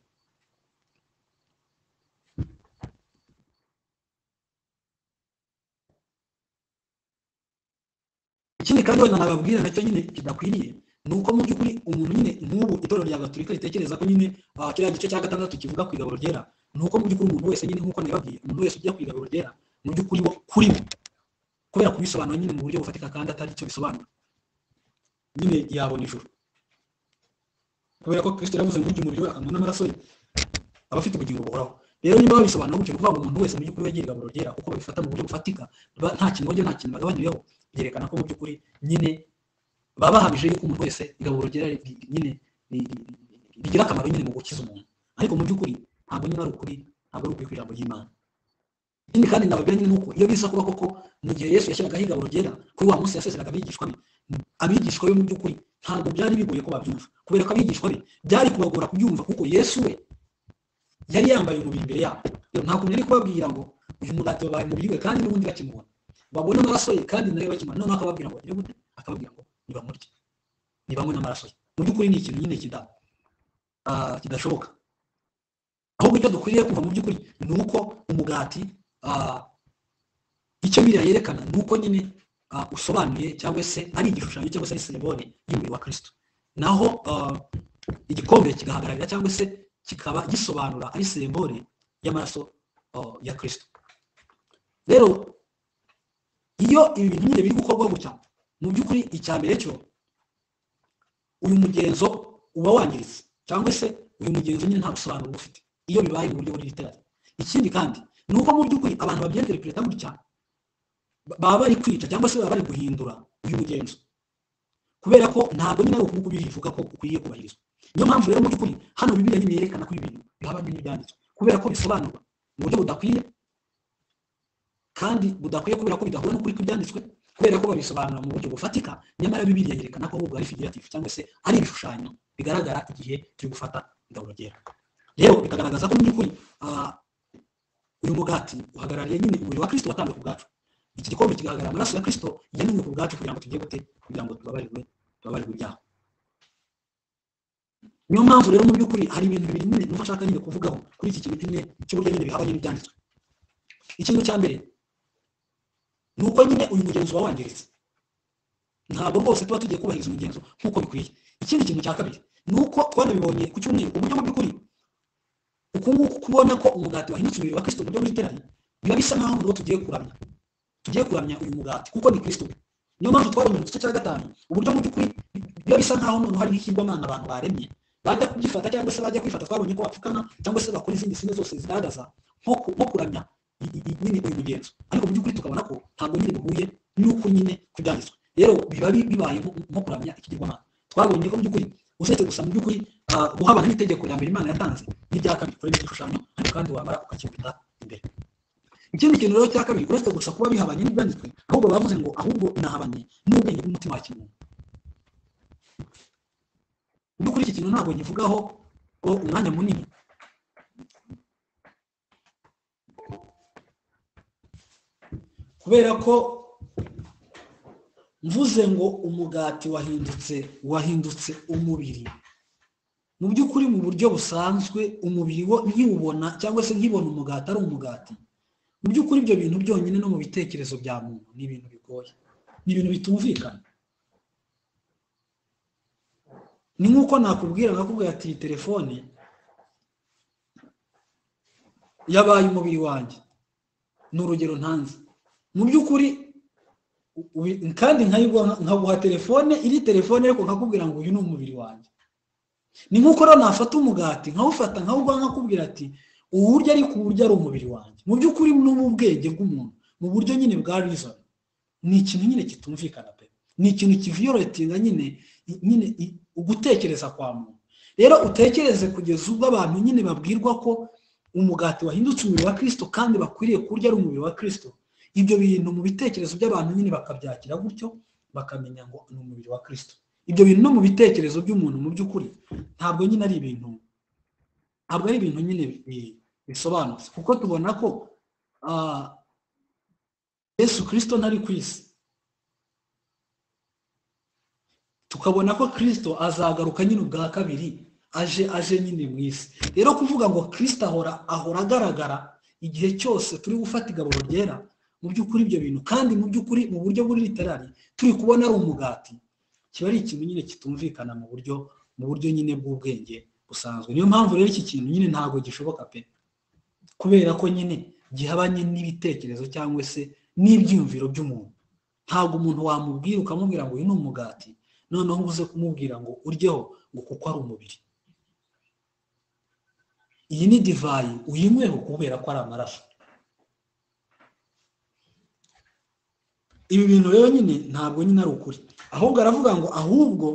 Ikindi kandi wenda nababwira nacyo nyine kidakwiriye ni uko mu by'ukuri umuntu nyine nk'ubu itorero rya Gatolika ritekereza ko nyine kiriya gice cya 6 kivuga ku igaburo ryera, ni uko mu by'ukuri umuntu wese nyine nk'uko nababwiye umuntu wese ujya ku igaburo ryera mu by'ukuri kuri we kubera kubisobanura nyine mu buryo bufatika kandi atari icyo bisobanura nyine yabona ijuru, kubera ko Kristo yavuze ngo umubiri we akanywa n'amaraso ye aba afite ubugingo buhoraho. Rero niba babisobanura gutyo kuvuga ngo umuntu wese mu by'ukuri yagira igaburo ryera uko babifata mu buryo bufatika nta kintu nta kintu bagabanyiriyeho, byerekana ko mu by'ukuri nyine baba bahamije yuko umuntu wese igaburo ryera nyine rigira akamaro nyine mu gukiza umuntu, ariko mu by'ukuri ntabwo nyine ari ukuri, ntabwo ari ukuri ku ijambo ry'Imana. Ikindi kandi nababwira nyine nuko iyo biza kuba koko mu gihe Yesu yashyiragaho igaburo ryera kuri wa munsi yasezeraga abigishwa be mu by'ukuri ntabwo byari bigoye ko babyumva, kubera ko abigishwa be byari kubagora kubyumva kuko Yesu we yari yambaye umubiri imbere yabo. Nta kuntu yari kubabwira ngo uyu mugati wabaye umubiri we kandi n'ubundi bakimubona, babona amaraso ye kandi nawe bakimubona, noneho akababwira ngo bagire gute, akababwira ngo nibamurye nibanywe n'amaraso ye. Mu by'ukuri ni ikintu nyine kidashoboka. Ahubwo icyo dukwiriye kuva mu by'ukuri ni uko umugati icyo Bibiliya yerekana ni uko nyine usobanuye cyangwa se ari igishushanyo cyangwa se ari simbole y'umubiri wa Kristo, naho igikombe kigahagararira cyangwa se kikaba gisobanura ari simbole y'amaraso ya Kristo. Rero iyo ibi bintu nyine biri gukorwa gutya mu by'ukuri icya mbere cyo uyu mugenzo uba wangiritse cyangwa se uyu mugenzo nyine nta busobanuro ufite iyo bibaye mu buryo buri literally. Ikindi kandi ni uko mu by'ukuri abantu babyenderepureta gutya baba bari kwica cyangwa se baba bari guhindura uyu mugenzo, kubera ko ntabwo nyine ari ukuri bivuga ko ukwiye kubahirizwa. Niyo mpamvu rero mu by'ukuri hano Bibiliya nyine yerekana ko ibintu bihabanye n'ibyanditswe, kubera ko bisobanurwa mu buryo budakwiye kandi budakwiye kubera ko bidahura n'ukuri kw'ibyanditswe, kubera ko babisobanura mu buryo bufatika. Nyamara Bibiliya yerekana ko ahubwo ari figurative cyangwa se ari ibishushanyo bigaragara igihe turi gufata igaburo ryera. Rero bikagaragaza ko mu by'ukuri uyu mugati uhagarariye nyine umubiri wa Kristo watanzwe ku bwacu, iki gikombe kigaragara amaraso ya Kristo yamenwe ku bwacu kugira ngo tujye gute, kugira ngo tubabarirwe ibyaha. Niyo mpamvu rero mu by'ukuri hari ibintu bibiri nyine numva nshaka nyine kuvugaho kuri iki kintu kimwe cy'uburyo nyine bihabanye n'ibyanditswe. Ikintu cya mbere ni uko nyine uyu mugenzo uba wangiritse, ntabwo rwose tuba tugiye kubahiriza umugenzo nk'uko bikwiye. Ikindi kintu cya kabiri nuko twanabibonye ku cyumweru uburyo mu by'ukuri uku nguku kubona ko umugati wahindutse umubiri wa Kristo mu buryo bw'iteranye biba bisa nkaho ngo tugiye kuramya uyu mugati kuko ni Kristo. Niyo mpamvu twabonye mu gice cya 5 uburyo mu by'ukuri biba bisa nkaho noneho hari n'ikigwamana abantu baremye bajya kugifata cyangwa se bajya kwifata. Twabonye ko bapfukana cyangwa se bakora izindi sine zose zigaragaza nko kuramya nyine uyu mugenzo, ariko mu by'ukuri tukabona ko ntabwo nyine bihuye n'uko nyine kubyanditswe. Rero biba bibaye nko kuramya ikigirwamana. Twabonye ko mu by'ukuri usetse gusa mu by'ukuri guhabana n'itegeko rya mbere Imana yatanze n'irya kabiri kurema igishushanyo, ariko kandi wamara ukakikubita imbere. Ikindi kintu rero cya kabiri uretse gusa kuba bihabanye n'ibyanditswe, ahubwo bavuze ngo ahubwo nahabanye n'ubwenge bw'umutima wa kimuntu. Mu by'ukuri iki kintu ntabwo nkivugaho umwanya munini, kubera ko mvuze ngo umugati wahindutse umubiri, mu by'ukuri mu buryo busanzwe umubiri wo nkiwubona cyangwa se nkibona umugati ari umugati, mu by'ukuri ibyo bintu byonyine no mu bitekerezo bya muntu ni ibintu bigoye, ni ibintu bitumvikana. Ni nk'uko nakubwira ati iyi telefone yabaye umubiri wanjye, ni urugero ntanze mu by'ukuri, kandi nkaguha telefone iri telefone ariko nkakubwira ngo uyu ni umubiri wanjye. Ni nk'uko rero nafata umugati nkawufata nkawuguha nkakubwira ati uburyo ariko uburyo ari umubiri wanjye. Mu by'ukuri no mu bwenge bw'umuntu mu buryo nyine bwa reason ni ikintu nyine kitumvikana pe, ni ikintu kiviolatinga nyine ugutekereza kwa muntu. Rero utekereze kugeza ubwo abantu nyine babwirwa ko umugati wahindutse umubiri wa Kristo kandi bakwiriye kurya ari umubiri wa Kristo. Ibyo bintu mu bitekerezo by'abantu nyine bakabyakira gutyo, bakamenya ngo ni umubiri wa Kristo. Ibyo bintu no mu bitekerezo by'umuntu mu by'ukuri ntabwo nyine ari ibintu nyine bisobanutse, kuko tubona ko Yesu Kristo ntari ku isi, tukabona ko Kristo azagaruka nyine ubwa kabiri aje nyine mu isi. Rero kuvuga ngo Kristo ahora agaragara igihe cyose turi gufata igaburo ryera, mu by'ukuri ibyo bintu kandi mu by'ukuri mu buryo buri literari turi kubona ari umugati, kiba ari ikintu nyine kitumvikana mu buryo nyine bw'ubwenge busanzwe. Niyo mpamvu rero iki kintu nyine ntabwo gishoboka pe, kubera ko nyine gihabanye n'ibitekerezo cyangwa se n'ibyiyumviro by'umuntu. Ntabwo umuntu wamubwira ukamubwira ngo uyu ni umugati noneho uze kumubwira ngo uryeho ngo kuko ari umubiri. Iyi ni divayi uyinyweho kubera ko ari amaraso. Ibi bintu rero nyine ntabwo nyine ari ukuri, ahubwo aravuga ngo ahubwo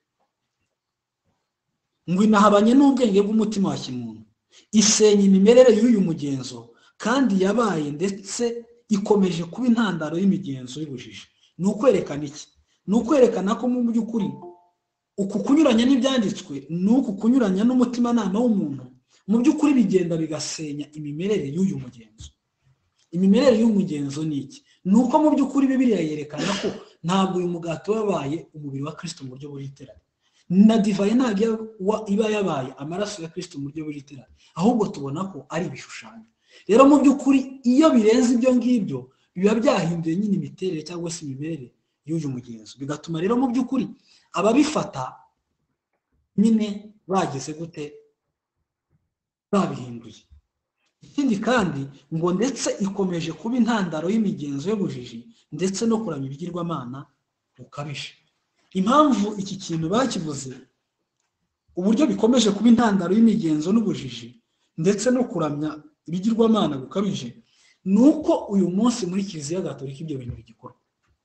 ngo inahabanye n'ubwenge bw'umutima wa kimuntu, isenya imimerere y'uyu mugenzo kandi yabaye ndetse ikomeje kuba intandaro y'imigenzo y'ubujiji. Ni ukwerekana iki? Ni ukwerekana ko mu by'ukuri uku kunyuranya n'ibyanditswe n'uku kunyuranya n'umutimanama w'umuntu mu by'ukuri bigenda bigasenya imimerere y'uyu mugenzo. Imimerere y'umugenzo ni iki? Ni uko mu by'ukuri Bibiliya yerekana ko ntabwo uyu mugati wabaye umubiri wa Kristo mu buryo buriteranye, na divayi ntabwo iba yabaye amaraso ya Kristo mu buryo buriteranye, ahubwo tubona ko ari ibishushanyo. Rero mu by'ukuri iyo birenze ibyo ngibyo biba byahinduye nyine imiterere cyangwa se imimerere y'uyu mugenzo, bigatuma rero mu by'ukuri ababifata nyine bageze gute, babihinduye. Ikindi kandi ngo ndetse ikomeje kuba intandaro y'imigenzo y'ubujiji ndetse no kuramya ibigirwamana bukabije. Impamvu iki kintu bakivuze uburyo bikomeje kuba intandaro y'imigenzo n'ubujiji ndetse no kuramya ibigirwamana bukabije, ni uko uyu munsi muri Kiliziya Gatolika ibyo bintu bigikorwa.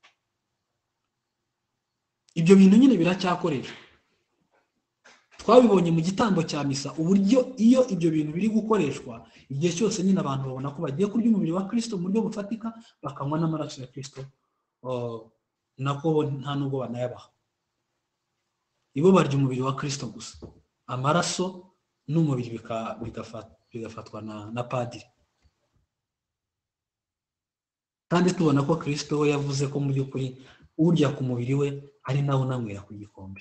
Ibyo bintu nyine biracyakoreshwa. Twabibonye mu gitambo cya misa uburyo iyo ibyo bintu biri gukoreshwa igihe cyose nyine abantu babona ko bagiye kurya umubiri wa Kristo mu buryo bufatika, bakanywa n'amaraso ya Kristo nako nta nubwo banayabaha. Ibo barya umubiri wa Kristo gusa, amaraso n'umubiri bigafatwa na padiri. Kandi tubona ko Kristo we yavuze ko mu by'ukuri urya ku mubiri we ari nawe unanywera ku gikombe.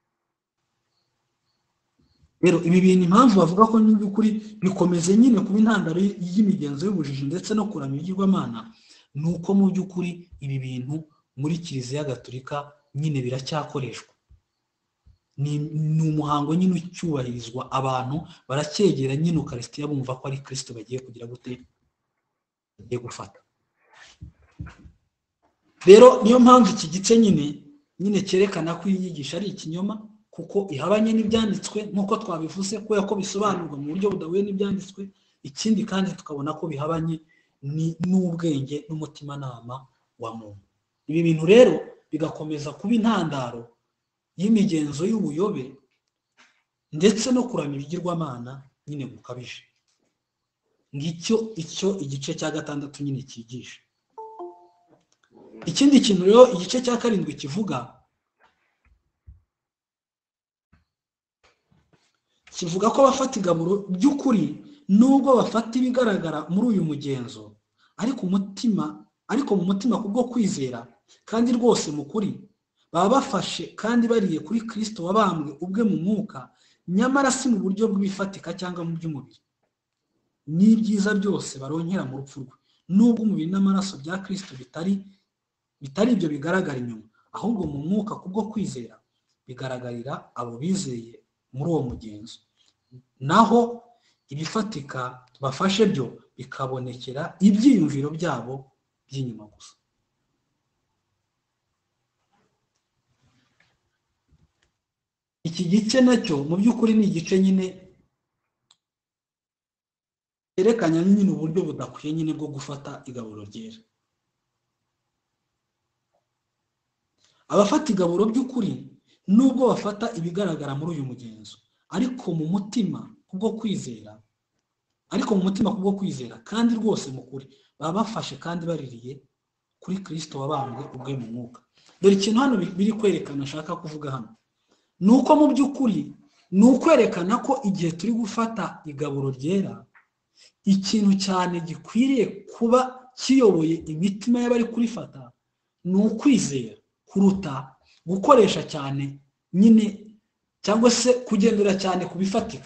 Rero ibi bintu impamvu bavuga ko mu by'ukuri bikomeze nyine kuba intandaro y'imigenzo y'ubujiji ndetse no kuramya ibigirwamana, ni uko mu by'ukuri ibi bintu muri Kiliziya Gatolika nyine biracyakoreshwa. ni umuhango nyine ucyubahirizwa, abantu baracyegera nyine ukarisitiya bumva ko ari Kristo bagiye kugira gute, bagiye gufata. Rero niyo mpamvu iki gice nyine cyerekana ko iyi nyigisho ari ikinyoma, kuko ihabanye n'ibyanditswe nk'uko twabivuze, kubera ko bisobanurwa mu buryo budahuye n'ibyanditswe. Ikindi kandi tukabona ko bihabanye n'ubwenge n'umutimanama wa muntu. Ibi bintu rero bigakomeza kuba intandaro y'imigenzo y'ubuyobe ndetse no kuramya ibigirwamana nyine gukabije. Ngicyo igice cya 6 nyine cyigisha. Ikindi kintu rero igice cya 7 kivuga ko abafata igaburo by'ukuri nubwo bafata ibigaragara muri uyu mugenzo, ariko mu mutima kubwo kwizera kandi rwose mu kuri baba bafashe kandi bariye kuri Kristo wabambwe ubwe mu mwuka, nyamara si mu buryo bw'ibifatika cyangwa mu by'umubiri. N'ibyiza byose baronkera mu rupfu rwe, nubwo umubiri n'amaraso bya Kristo bitari ibyo bigaragara inyuma, ahubwo mu mwuka kubwo kwizera bigaragarira abo bizeye muri uwo mugenzo, naho ibifatika bafashe byo bikabonekera ibyiyumviro byabo by'inyuma gusa. Iki gice nacyo mu by'ukuri ni igice nyine cyerekana nyine uburyo budakwiye nyine bwo gufata igaburo ryera. Abafata igaburo by'ukuri nubwo bafata ibigaragara muri uyu mugenzo, ariko mu mutima kubwo kwizera kandi rwose mu kuri baba bafashe kandi baririye kuri Kristo wabambwe ubwe mu mwuka. Dore ikintu hano biri kwerekana nshaka kuvuga hano, nuko mu by'ukuri ni ukwerekana ko igihe turi gufata igaburo ryera, ikintu cyane gikwiriye kuba kiyoboye imitima y'abari kurifata ni ukwizera, kuruta gukoresha cyane nyine cyangwa se kugendera cyane ku bifatika.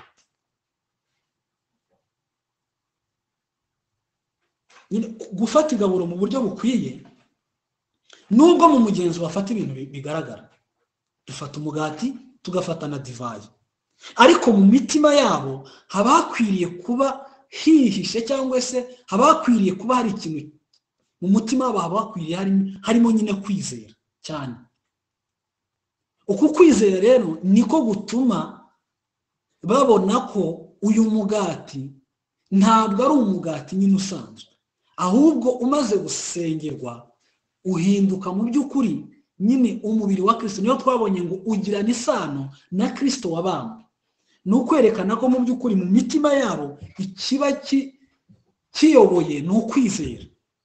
Gufata igaburo mu buryo bukwiye, nubwo mu mugenzo bafata ibintu bigaragara, dufata umugati tugafata na divayi, ariko mu mitima yabo haba hakwiriye kuba hihishe, cyangwa se haba hakwiriye kuba hari ikintu mu mutima wabo, haba hakwiriye harimo nyine kwizera cyane. Uku kwizera rero niko gutuma babona ko uyu mugati ntabwo ari umugati nyine usanzwe, ahubwo umaze gusengerwa uhinduka mu by'ukuri nyine umubiri wa Kristo. Niyo twabonye ngo ugirana isano na Kristo wabambwe. Ni ukwerekana ko mu by'ukuri mu mitima yabo ikiba kiyoboye ni ukwizera,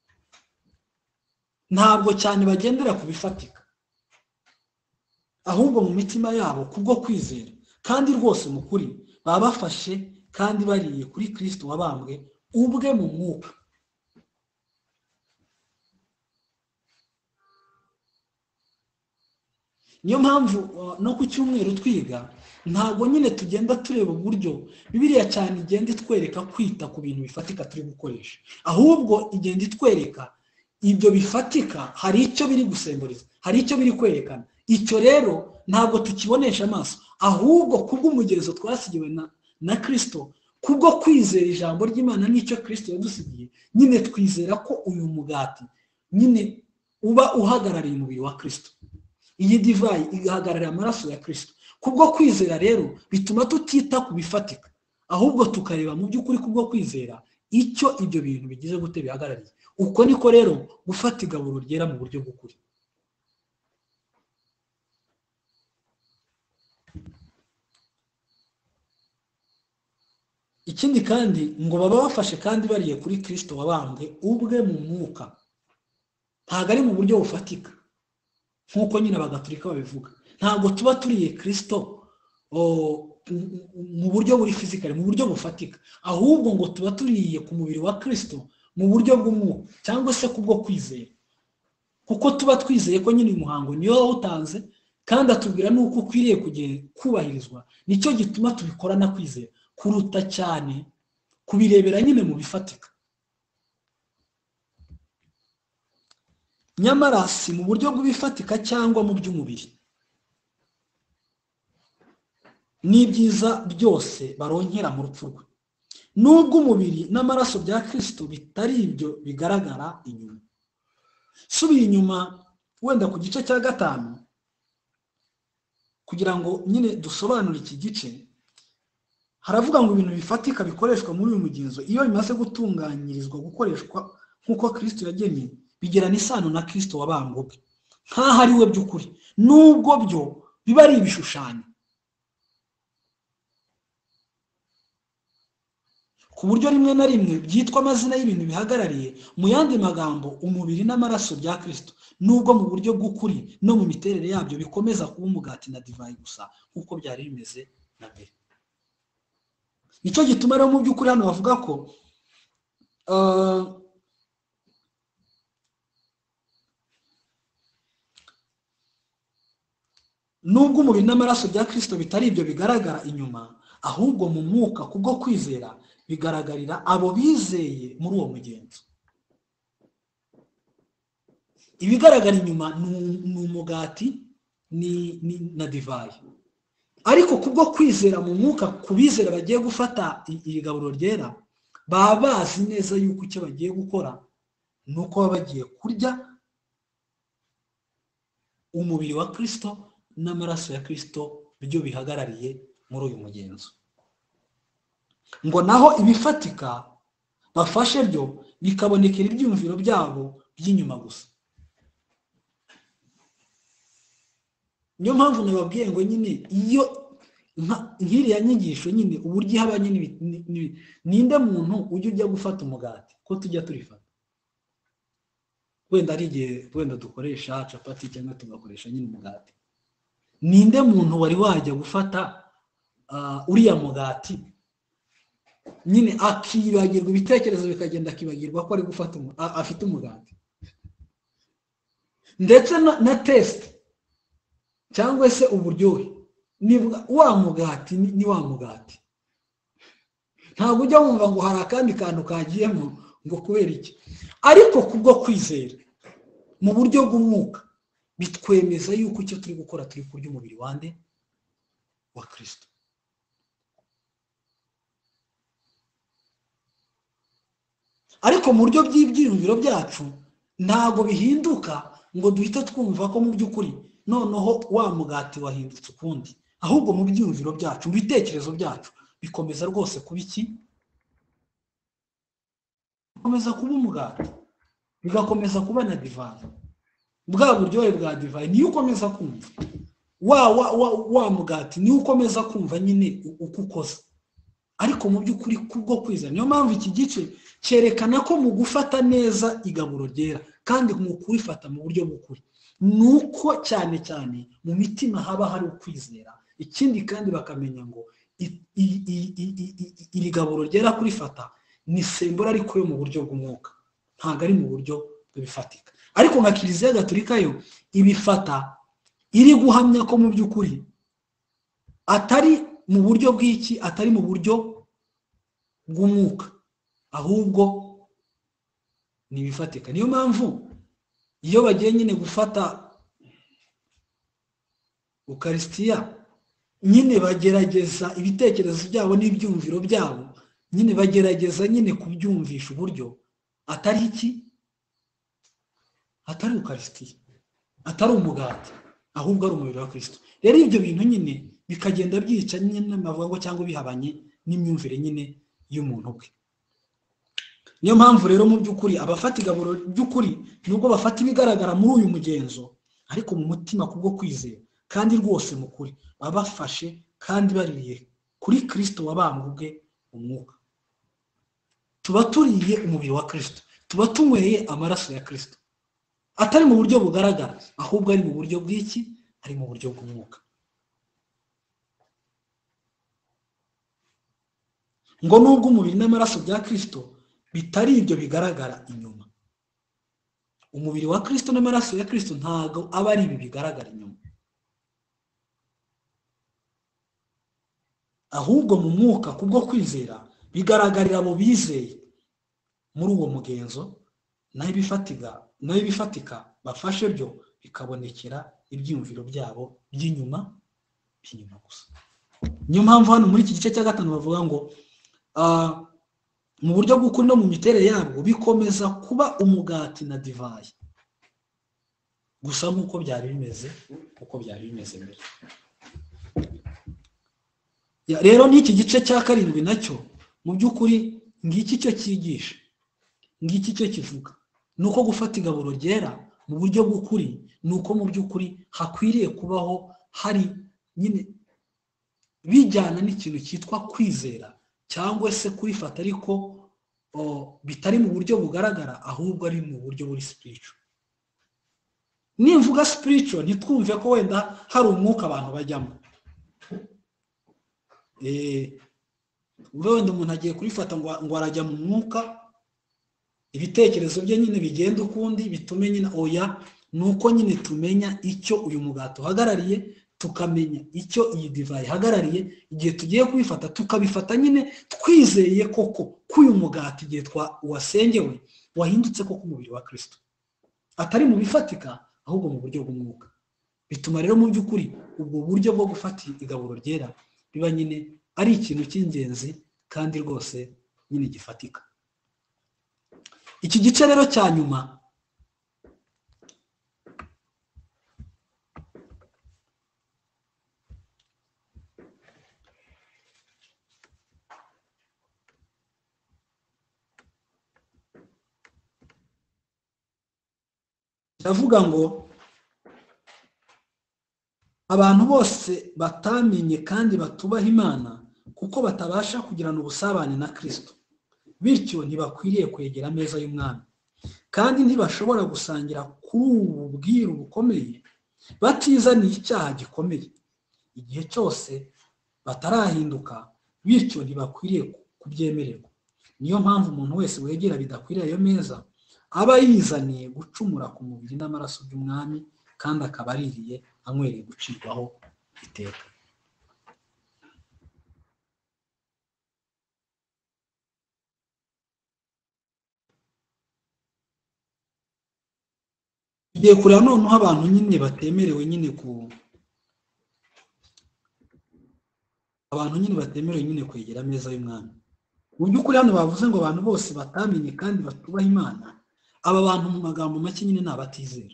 ntabwo cyane bagendera ku bifatika, ahubwo mu mitima yabo kubwo kwizera kandi rwose mu kuri baba bafashe kandi bariye kuri Kristo wabambwe ubwe mu mwuka. Niyo mpamvu no ku cyumweru twiga ntabwo nyine tugenda tureba uburyo Bibiliya cyane igenda itwereka kwita ku bintu bifatika turi gukoresha, ahubwo igenda itwereka ibyo bifatika hari icyo biri gusemburiza, hari icyo biri kwerekana. Icyo rero ntabwo tukibonesha amaso, ahubwo kubw'umugerezo twasigiwe na Kristo, kubwo kwizera ijambo ry'Imana n'icyo Kristo yadusigiye, nyine twizera ko uyu mugati nyine uba uhagarariye umubiri wa Kristo, iyi divayi igahagararira amaraso ya Kristo. Kubwo kwizera rero bituma tutita ku bifatika, ahubwo tukareba mu by'ukuri kubwo kwizera icyo ibyo bintu bigize gute bihagarariye. Uko niko rero gufata igaburo ryera mu buryo bw'ukuri. Ikindi kandi ngo baba bafashe kandi bariye kuri Kristo wabambwe ubwe mu mwuka, ntabwo ari mu buryo bufatika nk'uko nyine abagatolika babivuga. Ntabwo tuba turiye Kristo mu buryo buri fizikali, mu buryo bufatika, ahubwo ngo tuba turiye ku mubiri wa Kristo mu buryo bw'umwuka, cyangwa se kubwo kwizera, kuko tuba twizeye ko nyine umuhango niyo wawutanze kandi atubwira n'uko ukwiriye kubahirizwa. Nicyo gituma tubikora na kwizera kuruta cyane kubirebera nyine mu bifatika. Nyamara si mu buryo bw'ibifatika cyangwa mu by'umubiri. n'ibyiza byose baronkera mu rupfu rwe, nubwo umubiri n'amaraso bya Kristo bitari ibyo bigaragara inyuma. Subiye inyuma wenda ku gice cya 5 kugira ngo nyine dusobanure iki gice, haravuga ngo ibintu bifatika bikoreshwa muri uyu mugenzo iyo bimaze gutunganyirizwa gukoreshwa nk'uko Kristo yagennye, bigirana isano na Kristo wabambwe bwe, nk'aho ari we by'ukuri, nubwo byo biba ari ibishushanyo, ku buryo rimwe na rimwe byitwa amazina y'ibintu bihagarariye. Mu yandi magambo, umubiri n'amaraso bya Kristo, nubwo mu buryo bw'ukuri no mu miterere yabyo bikomeza kuba umugati na divayi gusa nk'uko byari bimeze na mbere. Nicyo gituma rero mu by'ukuri hano bavuga ko nubwo umubiri n'amaraso bya Kristo bitari ibyo bigaragara inyuma, ahubwo mu mwuka kubwo kwizera bigaragarira abo bizeye muri uwo mugenzo. Ibigaragara inyuma ni umugati na divayi, ariko kubwo kwizera mu mwuka ku bizera bagiye gufata iri gaburo ryera, baba bazi neza yuko icyo bagiye gukora ni uko baba bagiye kurya umubiri wa Kristo n'amaraso ya Kristo, byo bihagarariye muri uyu mugenzo. Ngo naho ibifatika bafashe byo bikabonekera ibyumviro byabo by'inyuma gusa. Niyo mpamvu nababwiye ngo nyine iyo nkiriya nyigisho nyine uburyo haba nyine ninde muntu ujya gufata umugati ko tujya turifata, wenda ari igihe wenda dukoresha capati cyangwa tugakoresha nyine umugati. Ninde muntu wari wajya gufata uriya mugati nyine akibagirwa, ibitekerezo bikagenda akibagirwa ko ari gufata afite umugati, ndetse na test cyangwa se uburyohe wa mugati ni wa mugati. Ntabwo ujya wumva ngo hari akandi kantu kagiyemo ngo kubera iki. Ariko kubwo kwizera mu buryo bw'umwuka bitwemeza yuko icyo turi gukora turi kurya umubiri wande wa Kristo. Ariko mu buryo bw'ibyiyumviro byacu ntabwo bihinduka ngo duhite twumva ko mu by'ukuri noneho wa mugati wahindutse ukundi, ahubwo mu byiyumviro byacu, mu bitekerezo byacu bikomeza rwose kuba iki, bikomeza kuba umugati, bigakomeza kuba na divayi. Bwa buryohe bwa divayi niyo ukomeza kumva, wa mugati niyo ukomeza kumva nyine uko ukoze. Ariko mu by'ukuri kubwo kwizera, niyo mpamvu iki gice cyerekana ko mu gufata neza igaburo ryera kandi mu kurifata mu buryo bw'ukuri, nuko cyane cyane mu mitima haba hari ukwizera. Ikindi kandi bakamenya ngo iri gaburo ryera kurifata ni sembura ariko yo mu buryo bw'umwuka, ntabwo ari mu buryo bw'ibifatika. Ariko nka Kiliziya Gatolika yo ibifata iri guhamya ko mu by'ukuri atari mu buryo bw'iki, atari mu buryo bw'umwuka, ahubwo ni ibifatika. Niyo mpamvu iyo bagiye nyine gufata Ukarisitiya, nyine bagerageza ibitekerezo byabo n'ibyumviro byabo, nyine bagerageza nyine kubyumvisha uburyo atari iki, atari Ukarisitiya, atari umugati, ahubwo ari umubiri wa Kristo. Rero ibyo bintu nyine bikagenda byica nyine amavugo cyangwa bihabanye n'imyumvire nyine y'umuntu bwe. Niyo mpamvu rero mu by'ukuri abafata igaburo by'ukuri nubwo bafata ibigaragara muri uyu mugenzo, ariko mu mutima kubwo kwizera kandi rwose mu kuri baba bafashe kandi baririye kuri Kristo wabambwe bwe umwuka. Tuba turiye umubiri wa Kristo, tuba tunyweye amaraso ya Kristo, atari mu buryo bugaragara, ahubwo ari mu buryo bw'iki, ari mu buryo bw'umwuka. Ngo nubwo umubiri n'amaraso bya Kristo bitari ibyo bigaragara inyuma, umubiri wa Kristo n'amaraso ya Kristo ntago aba ari ibi bigaragara inyuma, ahubwo mu mwuka kubwo kwizera bigaragarira abo bizeye muri uwo mugenzo, naho ibifatika bafashe byo bikabonekera ibyumviro byabo by'inyuma gusa. niyo mpamvu hano muri iki gice cya gatanu bavuga ngo mu buryo bw'ukuri no mu miterere yabwo bikomeza kuba umugati na divayi gusa nk'uko byari bimeze mbere. Rero n'iki gice cya karindwi nacyo mu by'ukuri ngiki cyo cyigisha, ngiki cyo kivuga, ni uko gufata igaburo ryera mu buryo bw'ukuri, ni uko mu by'ukuri hakwiriye kubaho hari nyine bijyana n'ikintu cyitwa kwizera, cyangwa se kurifata ariko bitari mu buryo bugaragara, ahubwo ari mu buryo buri spiritual. Nimvuga spiritual ntitwumve ko wenda hari umwuka abantu bajyamo. Wenda umuntu agiye kurifata ngo arajya mu mwuka, ibitekerezo bye nyine bigenda ukundi, bitume nyine oya, nuko nyine tumenya icyo uyu mugati uhagarariye, tukamenya icyo iyi divayi ihagarariye, igihe tugiye kubifata tukabifata nyine twizeye koko ko uyu mugati igihe wasengewe wahindutse koko umubiri wa Kristo, atari mu bifatika ahubwo mu buryo bw'umwuka. Bituma rero mu by'ukuri ubwo buryo bwo gufata igaburo ryera biba nyine ari ikintu cy'ingenzi kandi rwose nyine gifatika. Iki gice rero cya nyuma ndavuga ngo abantu bose batamenye kandi batubaha Imana kuko batabasha kugirana ubusabane na Kristo, bityo ntibakwiriye kwegera ameza y'umwami, kandi ntibashobora gusangira kuri ubu bwiru bukomeye batizaniye icyaha gikomeye igihe cyose batarahinduka, bityo ntibakwiriye kubyemererwa. Niyo mpamvu umuntu wese wegera bidakwiriye ayo meza aba yizaniye gucumura ku mubiri n'amaraso by'umwami, kandi akaba aririye anywereye gucirwaho iteka. Tugiye kureba noneho abantu nyine batemerewe nyine kwegera ameza y'umwami. Mu by'ukuri hano bavuze ngo abantu bose batamenye kandi batubaha Imana, aba bantu mu magambo make nyine ni abatizera.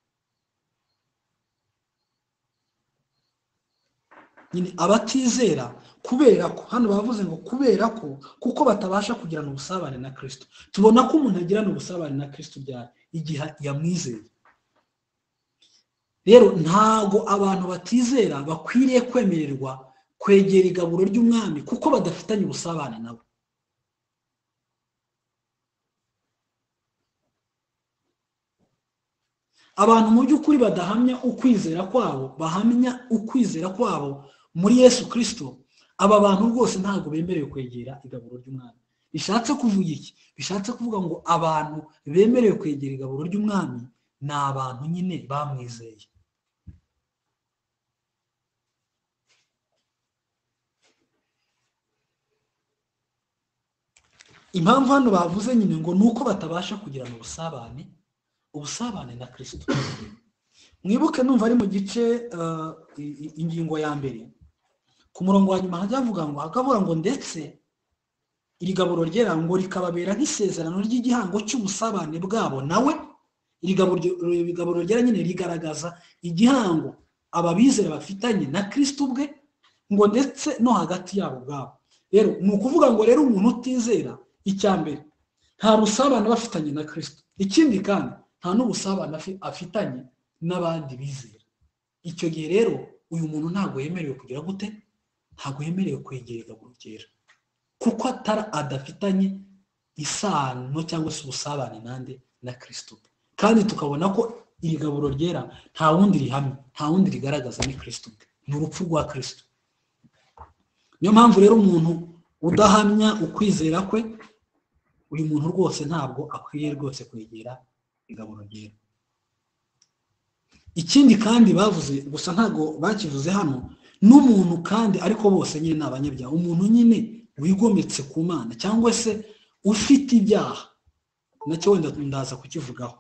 Nyine abatizera kubera ko hano bavuze ngo kubera ko kuko batabasha kugirana ubusabane na Kristo. Tubona ko umuntu agirana ubusabane na Kristo byari igihe yamwizeye. Rero ntago abantu batizera bakwiriye kwemererwa kwegera igaburo ry'umwami kuko badafitanye ubusabane nabo. Abantu mu by'ukuri badahamya ukwizera kwabo, bahamya ukwizera kwabo muri Yesu Kristo, aba bantu rwose ntago bemerewe kwegera igaburo ry'umwami. Bishatse kuvuga iki? Bishatse kuvuga ngo abantu bemerewe kwegera igaburo ry'umwami ni abantu nyine bamwizeye. Impamvu hano bavuze nyine ngo nuko batabasha kugirana ubusabane na Kristo. Mwibuke numva ari mu gice ingingo ya mbere ku murongo wa nyuma hakavuga ngo ndetse iri gaburo ryera ngo rikababera nk'isezerano ry'igihango cy'ubusabane bwabo nawe. Iri gaburo ryera nyine rigaragaza igihango ababizera bafitanye na Kristo ubwe, ngo ndetse no hagati yabo ubwabo. Rero ni ukuvuga ngo rero umuntu utizera, icya mbere nta busabane bafitanye na Kristo, ikindi kandi nta n'ubusabane afitanye n'abandi bizera. Icyo gihe rero uyu muntu ntabwo yemerewe kugira gute? Ntabwo yemerewe kwegera igaburo ryera kuko adafitanye isano cyangwa se ubusabane na Kristo. Kandi tukabona ko iri gaburo ryera nta wundi rihamya, nta wundi rigaragaza ni Kristo, ni urupfu rwa Kristo. Niyo mpamvu rero umuntu udahamya ukwizera kwe, uyu muntu rwose ntabwo akwiriye rwose kwegera igaburo ryera. Ikindi kandi bavuze gusa ntabwo bakivuze hano, n'umuntu kandi ariko bose nyine ni abanyabyaha. Umuntu nyine wigometse ku Mana cyangwa se ufite ibyaha, nacyo wenda ndaza kukivugaho.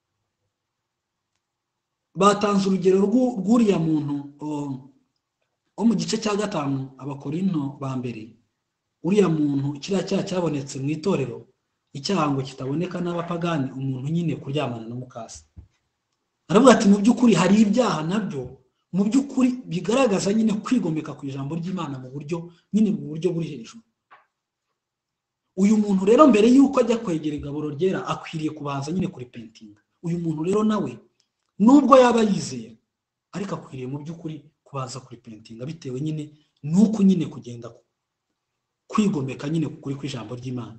Batanze urugero rw'uriya muntu mu gice cya 5 Abakorinto ba mbere, uriya muntu kiriya cyaha cyabonetse mu itorero, icyaha ngo kitaboneka n'abapagani, umuntu nyine kuryamana n'umukasi. Aravuga ati mu by'ukuri hari ibyaha nabyo mu by'ukuri bigaragaza nyine kwigomeka ku ijambo ry'Imana mu buryo buri hejuru. Uyu muntu rero mbere yuko ajya kwegera igaburo ryera akwiriye kubanza nyine kuri pentinga. Uyu muntu rero nawe nubwo yaba yizera ariko akwiriye mu by'ukuri kubanza kuri pentinga, bitewe nyine nuko nyine kugenda kwigomeka nyine kuri kw'ijambo ry'Imana,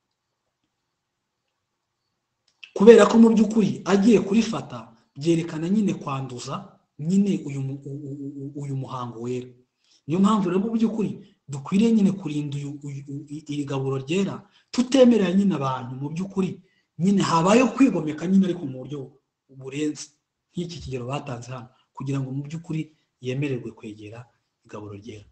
kubera ko mu by'ukuri agiye kurifata byerekana nyine kwanduza nyine uyu muhango wera. Niyo mpamvu rero mu by'ukuri dukwiriye nyine kurinda iri gaburo ryera, tutemerera nyine abantu mu by'ukuri nyine habayo kwigomeka nyine ariko mu buryo burenze nk'iki kigero batanze hano, kugira ngo mu by'ukuri yemererwe kwegera igaburo ryera.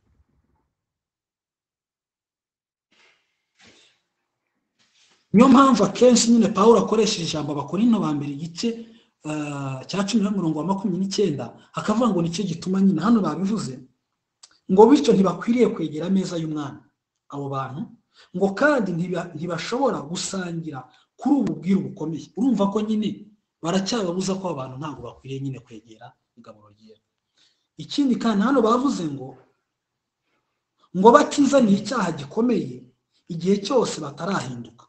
Niyo mpamvu akenshi nyine Pawulo akoresheje ijambo Abakorinto ba mbere igice cya 10:29 akavuga ngo nicyo gituma nyine hano babivuze ngo bityo ntibakwiriye kwegera ameza y'umwana abo bantu, ngo kandi ntibashobora gusangira kuri ubu bwiru bukomeye. Urumva ko nyine baracyababuza ko abantu ntabwo bakwiriye nyine kwegera igaburo ryera. Ikindi kandi hano bavuze ngo batizaniye icyaha gikomeye igihe cyose batarahinduka.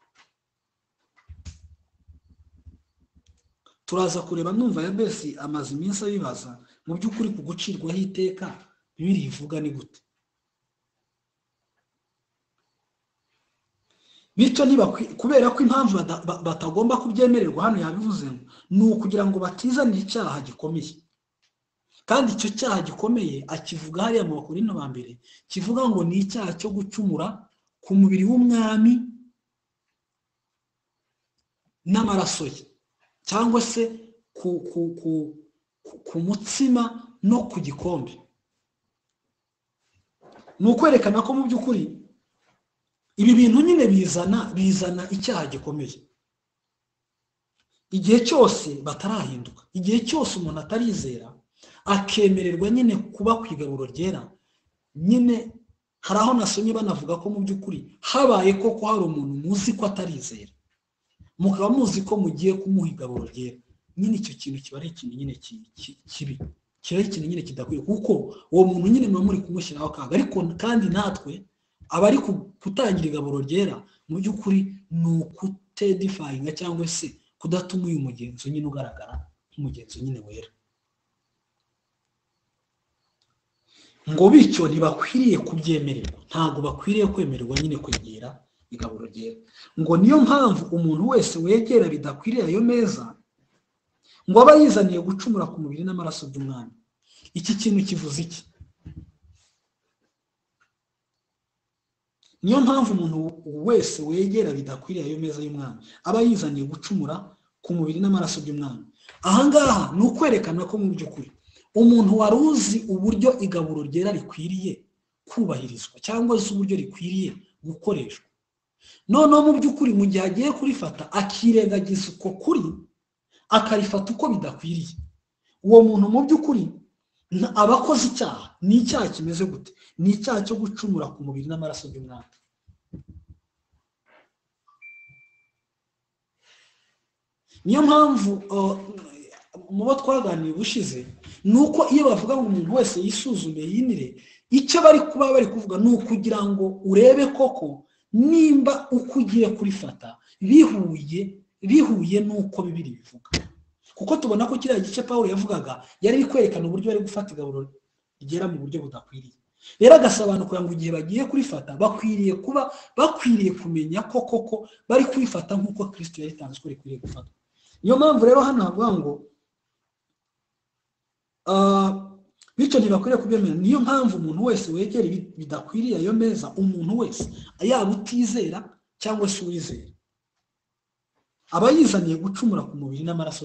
Turaza kureba numva ya Besi amaze iminsi abibaza mu by'ukuri ku gucirwaho iteka Bibiliya ivuga ni gute. Bityo kubera ko impamvu batagomba kubyemererwa hano yabivuze ngo ni ukugira ngo batizanire icyaha gikomeye, kandi icyo cyaha gikomeye akivuga hariya mu Bakorinto ba mbere, kivuga ngo ni icyaha cyo gucumura ku mubiri w'umwami n'amaraso ye, cyangwa se ku mutsima no ku gikombe. Ni ukwerekana ko mu by'ukuri ibi bintu nyine bizana icyaha gikomeye igihe cyose batarahinduka. Igihe cyose umuntu atarizera akemererwa nyine kuba ku igaburo ryera, nyine hari aho nasomye banavuga ko mu by'ukuri habaye koko hari umuntu muzi ko atarizera, mukaba muzi ko mugiye kumuha igaburo ryera, nyine icyo kintu kiba ari ikintu nyine kibi, kiba ari ikintu nyine kidakwiye, kuko uwo muntu nyine muba muri kumushyiraho akaga. Ariko kandi natwe abari kutangira igaburo ryera mu by'ukuri ni ukutedifayinga cyangwa se kudatuma uyu mugenzo nyine ugaragara nk'umugenzo nyine wera. Ngo bityo ntibakwiriye kubyemererwa, ntabwo bakwiriye kwemererwa nyine kwegera igaburo ryera. Ngo niyo mpamvu umuntu wese wegera bidakwiriye ayo meza ngo aba yizaniye gucumura ku mubiri n'amaraso by'umwami. Iki kintu kivuze iki? Niyo mpamvu umuntu wese wegera bidakwiriye ayo meza y'umwami aba yizaniye gucumura ku mubiri n'amaraso by'umwami. Ahangaha ni ukwerekana ko mu by'ukuri umuntu wari uzi uburyo igaburo ryera rikwiriye kubahirizwa cyangwa se uburyo rikwiriye gukoreshwa, noneho mu by'ukuri mu gihe agiye kurifata akirengagiza uko kuri akarifata uko bidakwiriye, uwo muntu mu by'ukuri aba akoze icyaha. Ni icyaha kimeze gute? Ni icyaha cyo gucumura ku mubiri n'amaraso by'umwami. Niyo mpamvu mu bo twaganiriye ubushize ni uko iyo bavuga ngo umuntu wese yisuzume yinire, icyo bari kuvuga ni ukugira ngo urebe koko nimba uko ugiye kurifata bihuye n'uko Bibiliya bivuga. Kuko tubona ko kiriya gice Pawulo yavugaga yari kwerekana uburyo bari gufata igaburo rigera mu buryo budakwiriye. Rero agasobanukira ngo igihe bagiye kurifata bakwiriye kumenya ko koko bari kurifata nk'uko Kristo yayitanze ko rikwiriye gufata. Niyo mpamvu rero hano havuga ngo bityo ntibakwiriye kubyemera. Niyo mpamvu umuntu wese wegera bidakwiriye ayo meza, umuntu wese yaba utizera cyangwa se uwizera, aba yizaniye gucumura ku mubiri n'amaraso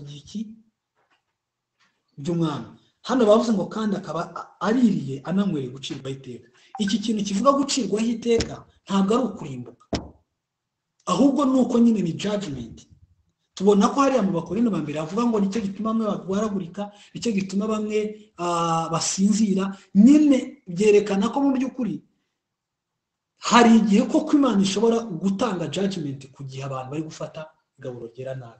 by'umwami. Hano bavuze ngo kandi akaba aririye anamwereye gucirwaho iteka. Iki kintu kivuga gucirwaho iteka ntabwo ari ukurimbuka, ahubwo ni uko nyine ni judgment, tubona ko hariya mu Bakorinto ba mbere avuga ngo nicyo gituma bamwe bagwaragurika, nicyo gituma bamwe basinzira. Nyine byerekana ko mu by'ukuri hari igihe koko Imana ishobora gutanga judgment ku gihe abantu bari gufata igaburo ryera nabi.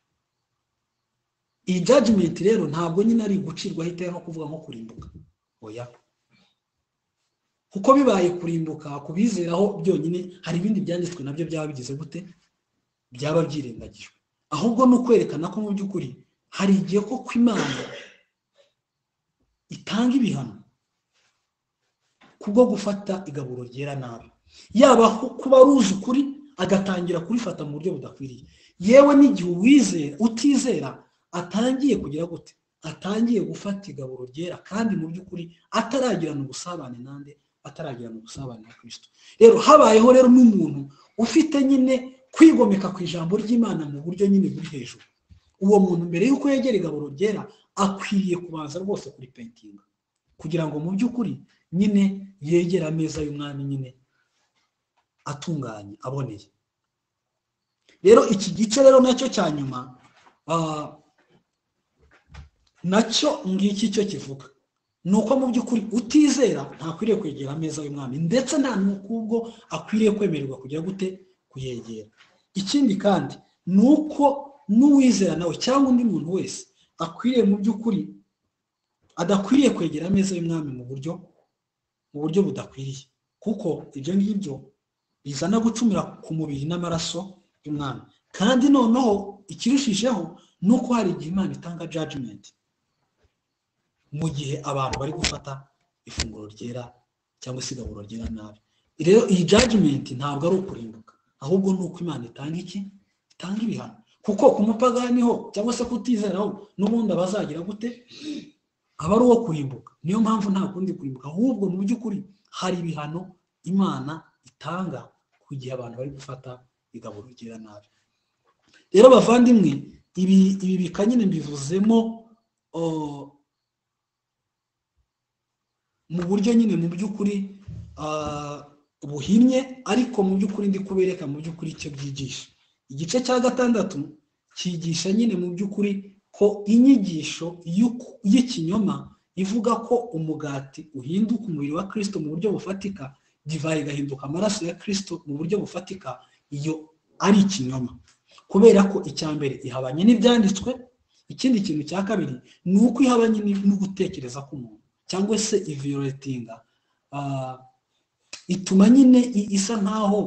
Iyi judgment rero ntabwo nyine ari gucirwaho iteka no kuvuga nko kurimbuka, oya, kuko bibaye kurimbuka kubizeraho byonyine, hari ibindi byanditswe nabyo byaba bigize gute, byaba byirengagijwe. Ahubwo no kwerekana ko mu by'ukuri hari igihe koko Imana itanga ibihano kubwo gufata igaburo ryera nabi, yaba kuba ruzi ukuri agatangira kurifata mu buryo budakwiriye, yewe n'igihe uwizera utizera atangiye kugira gute, atangiye gufata igaburo ryera kandi mu by'ukuri ataragirana ubusabane nande, ataragirana ubusabane na Kristo. Rero habayeho rero n'umuntu ufite nyine kwigomeka ku ijambo ry'Imana mu buryo nyine buri hejuru, uwo muntu mbere y'uko yegera igaburo ryera akwiriye kubanza rwose kuri painting kugira ngo mu by'ukuri nyine yegera ameza y'umwami nyine atunganye aboneye. Rero iki gice rero nacyo cya nyuma nacyo ngiki cyo kivuga nuko mu by'ukuri utizera ntakwiriye kwegera ameza y'umwami, ndetse nta n'ubwo akwiriye kwemererwa kugira gute, kuyegera. Ikindi kandi nuko n'uwizera nawe cyangwa undi muntu wese akwiriye mu by'ukuri adakwiriye kwegera ameza y'umwami mu buryo budakwiriye, kuko ibyo ngibyo bizana gucumira ku mubiri n'amaraso y'umwami. Kandi noneho ikirushijeho nuko hari igihe Imana itanga judgment mu gihe abantu bari gufata ifunguro ryera cyangwa se igaburo ryera nabi. Rero iyi judgment ntabwo ari ukurimbuka, ahubwo nuko Imana itanga iki, itanga ibihano, kuko ku mupagani ho cyangwa se kutizeraho n'ubundi abazagira gute, aba ari uwo kurimbuka. Niyo mpamvu nta kundi kurimbuka, ahubwo mu by'ukuri hari ibihano Imana itanga ku gihe abantu bari gufata igaburo ryera nabi. Rero bavandimwe, ibi bikanyine mbivuzemo mu buryo nyine mu by'ukuri buhinnye, ariko mu by'ukuri ndi kubereka mu by'ukuri icyo byigisha. Igice cya 6 cyigisha nyine mu by'ukuri ko inyigisho y'ikinyoma ivuga ko umugati uhinduka umubiri wa Kristo mu buryo bufatika, divayi igahinduka amaraso ya Kristo mu buryo bufatika, iyo ari ikinyoma, kubera ko icya mbere ihabanye n'ibyanditswe. Ikindi kintu cya kabiri ni uko ihabanye no gutekereza k'umuntu, cyangwa se iviolatinga, ituma nyine isa nkaho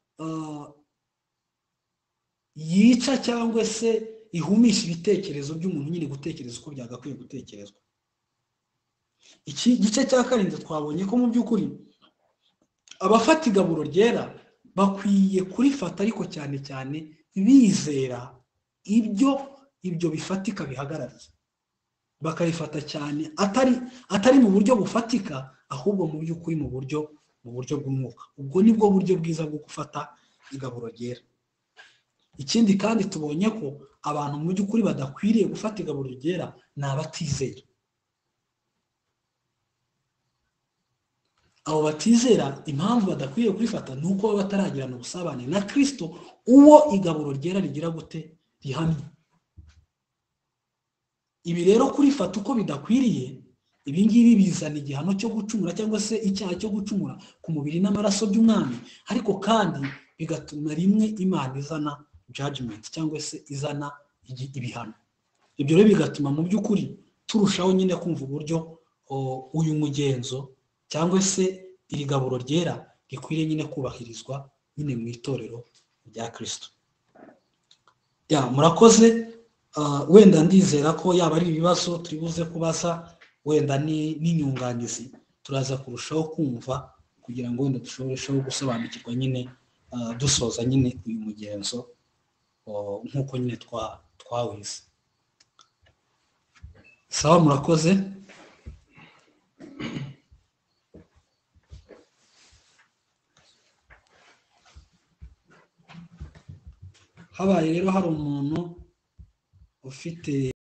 yica cyangwa se ihumisha ibitekerezo by'umuntu nyine gutekereza uko byagakwiye gutekerezwa. Iki gice cya 7 twabonye ko mu by'ukuri abafata igaburo ryera bakwiye kurifata, ariko cyane cyane bizera ibyo bifatika bihagarariye, bakarifata cyane atari mu buryo bufatika, ahubwo mu by'ukuri mu buryo bw'umwuka. Ubwo nibwo buryo bwiza bwo gufata igaburo ryera. Ikindi kandi tubonye ko abantu mu by'ukuri badakwiriye gufata igaburo ryera ni abatizera. Abo batizera impamvu badakwiriye kurifata ni uko baba bataragirana ubusabane na Kristo, uwo igaburo ryera rigira gute, rihamye. Ibi rero kurifata uko bidakwiriye, ibi ngibi bizana igihano cyo gucumura cyangwa se icyaha cyo gucumura ku mubiri n'amaraso by'umwami, ariko kandi bigatuma rimwe Imana izana judgment cyangwa se izana ibihano. Ibyo rero bigatuma mu by'ukuri turushaho nyine kumva uburyo uyu mugenzo cyangwa se iri gaburo ryera rikwiriye nyine kubahirizwa nyine mu itorero rya Kristo. Murakoze. Wenda ndizera ko yaba ari ibibazo turibuze kubaza, wenda n'inyunganizi turaza kurushaho kumva, kugira ngo wenda dushobore gusobanukirwa nyine dusoza nyine uyu mugenzo nk'uko nyine twawize. Sawa, murakoze. Habaye rero hari umuntu ufite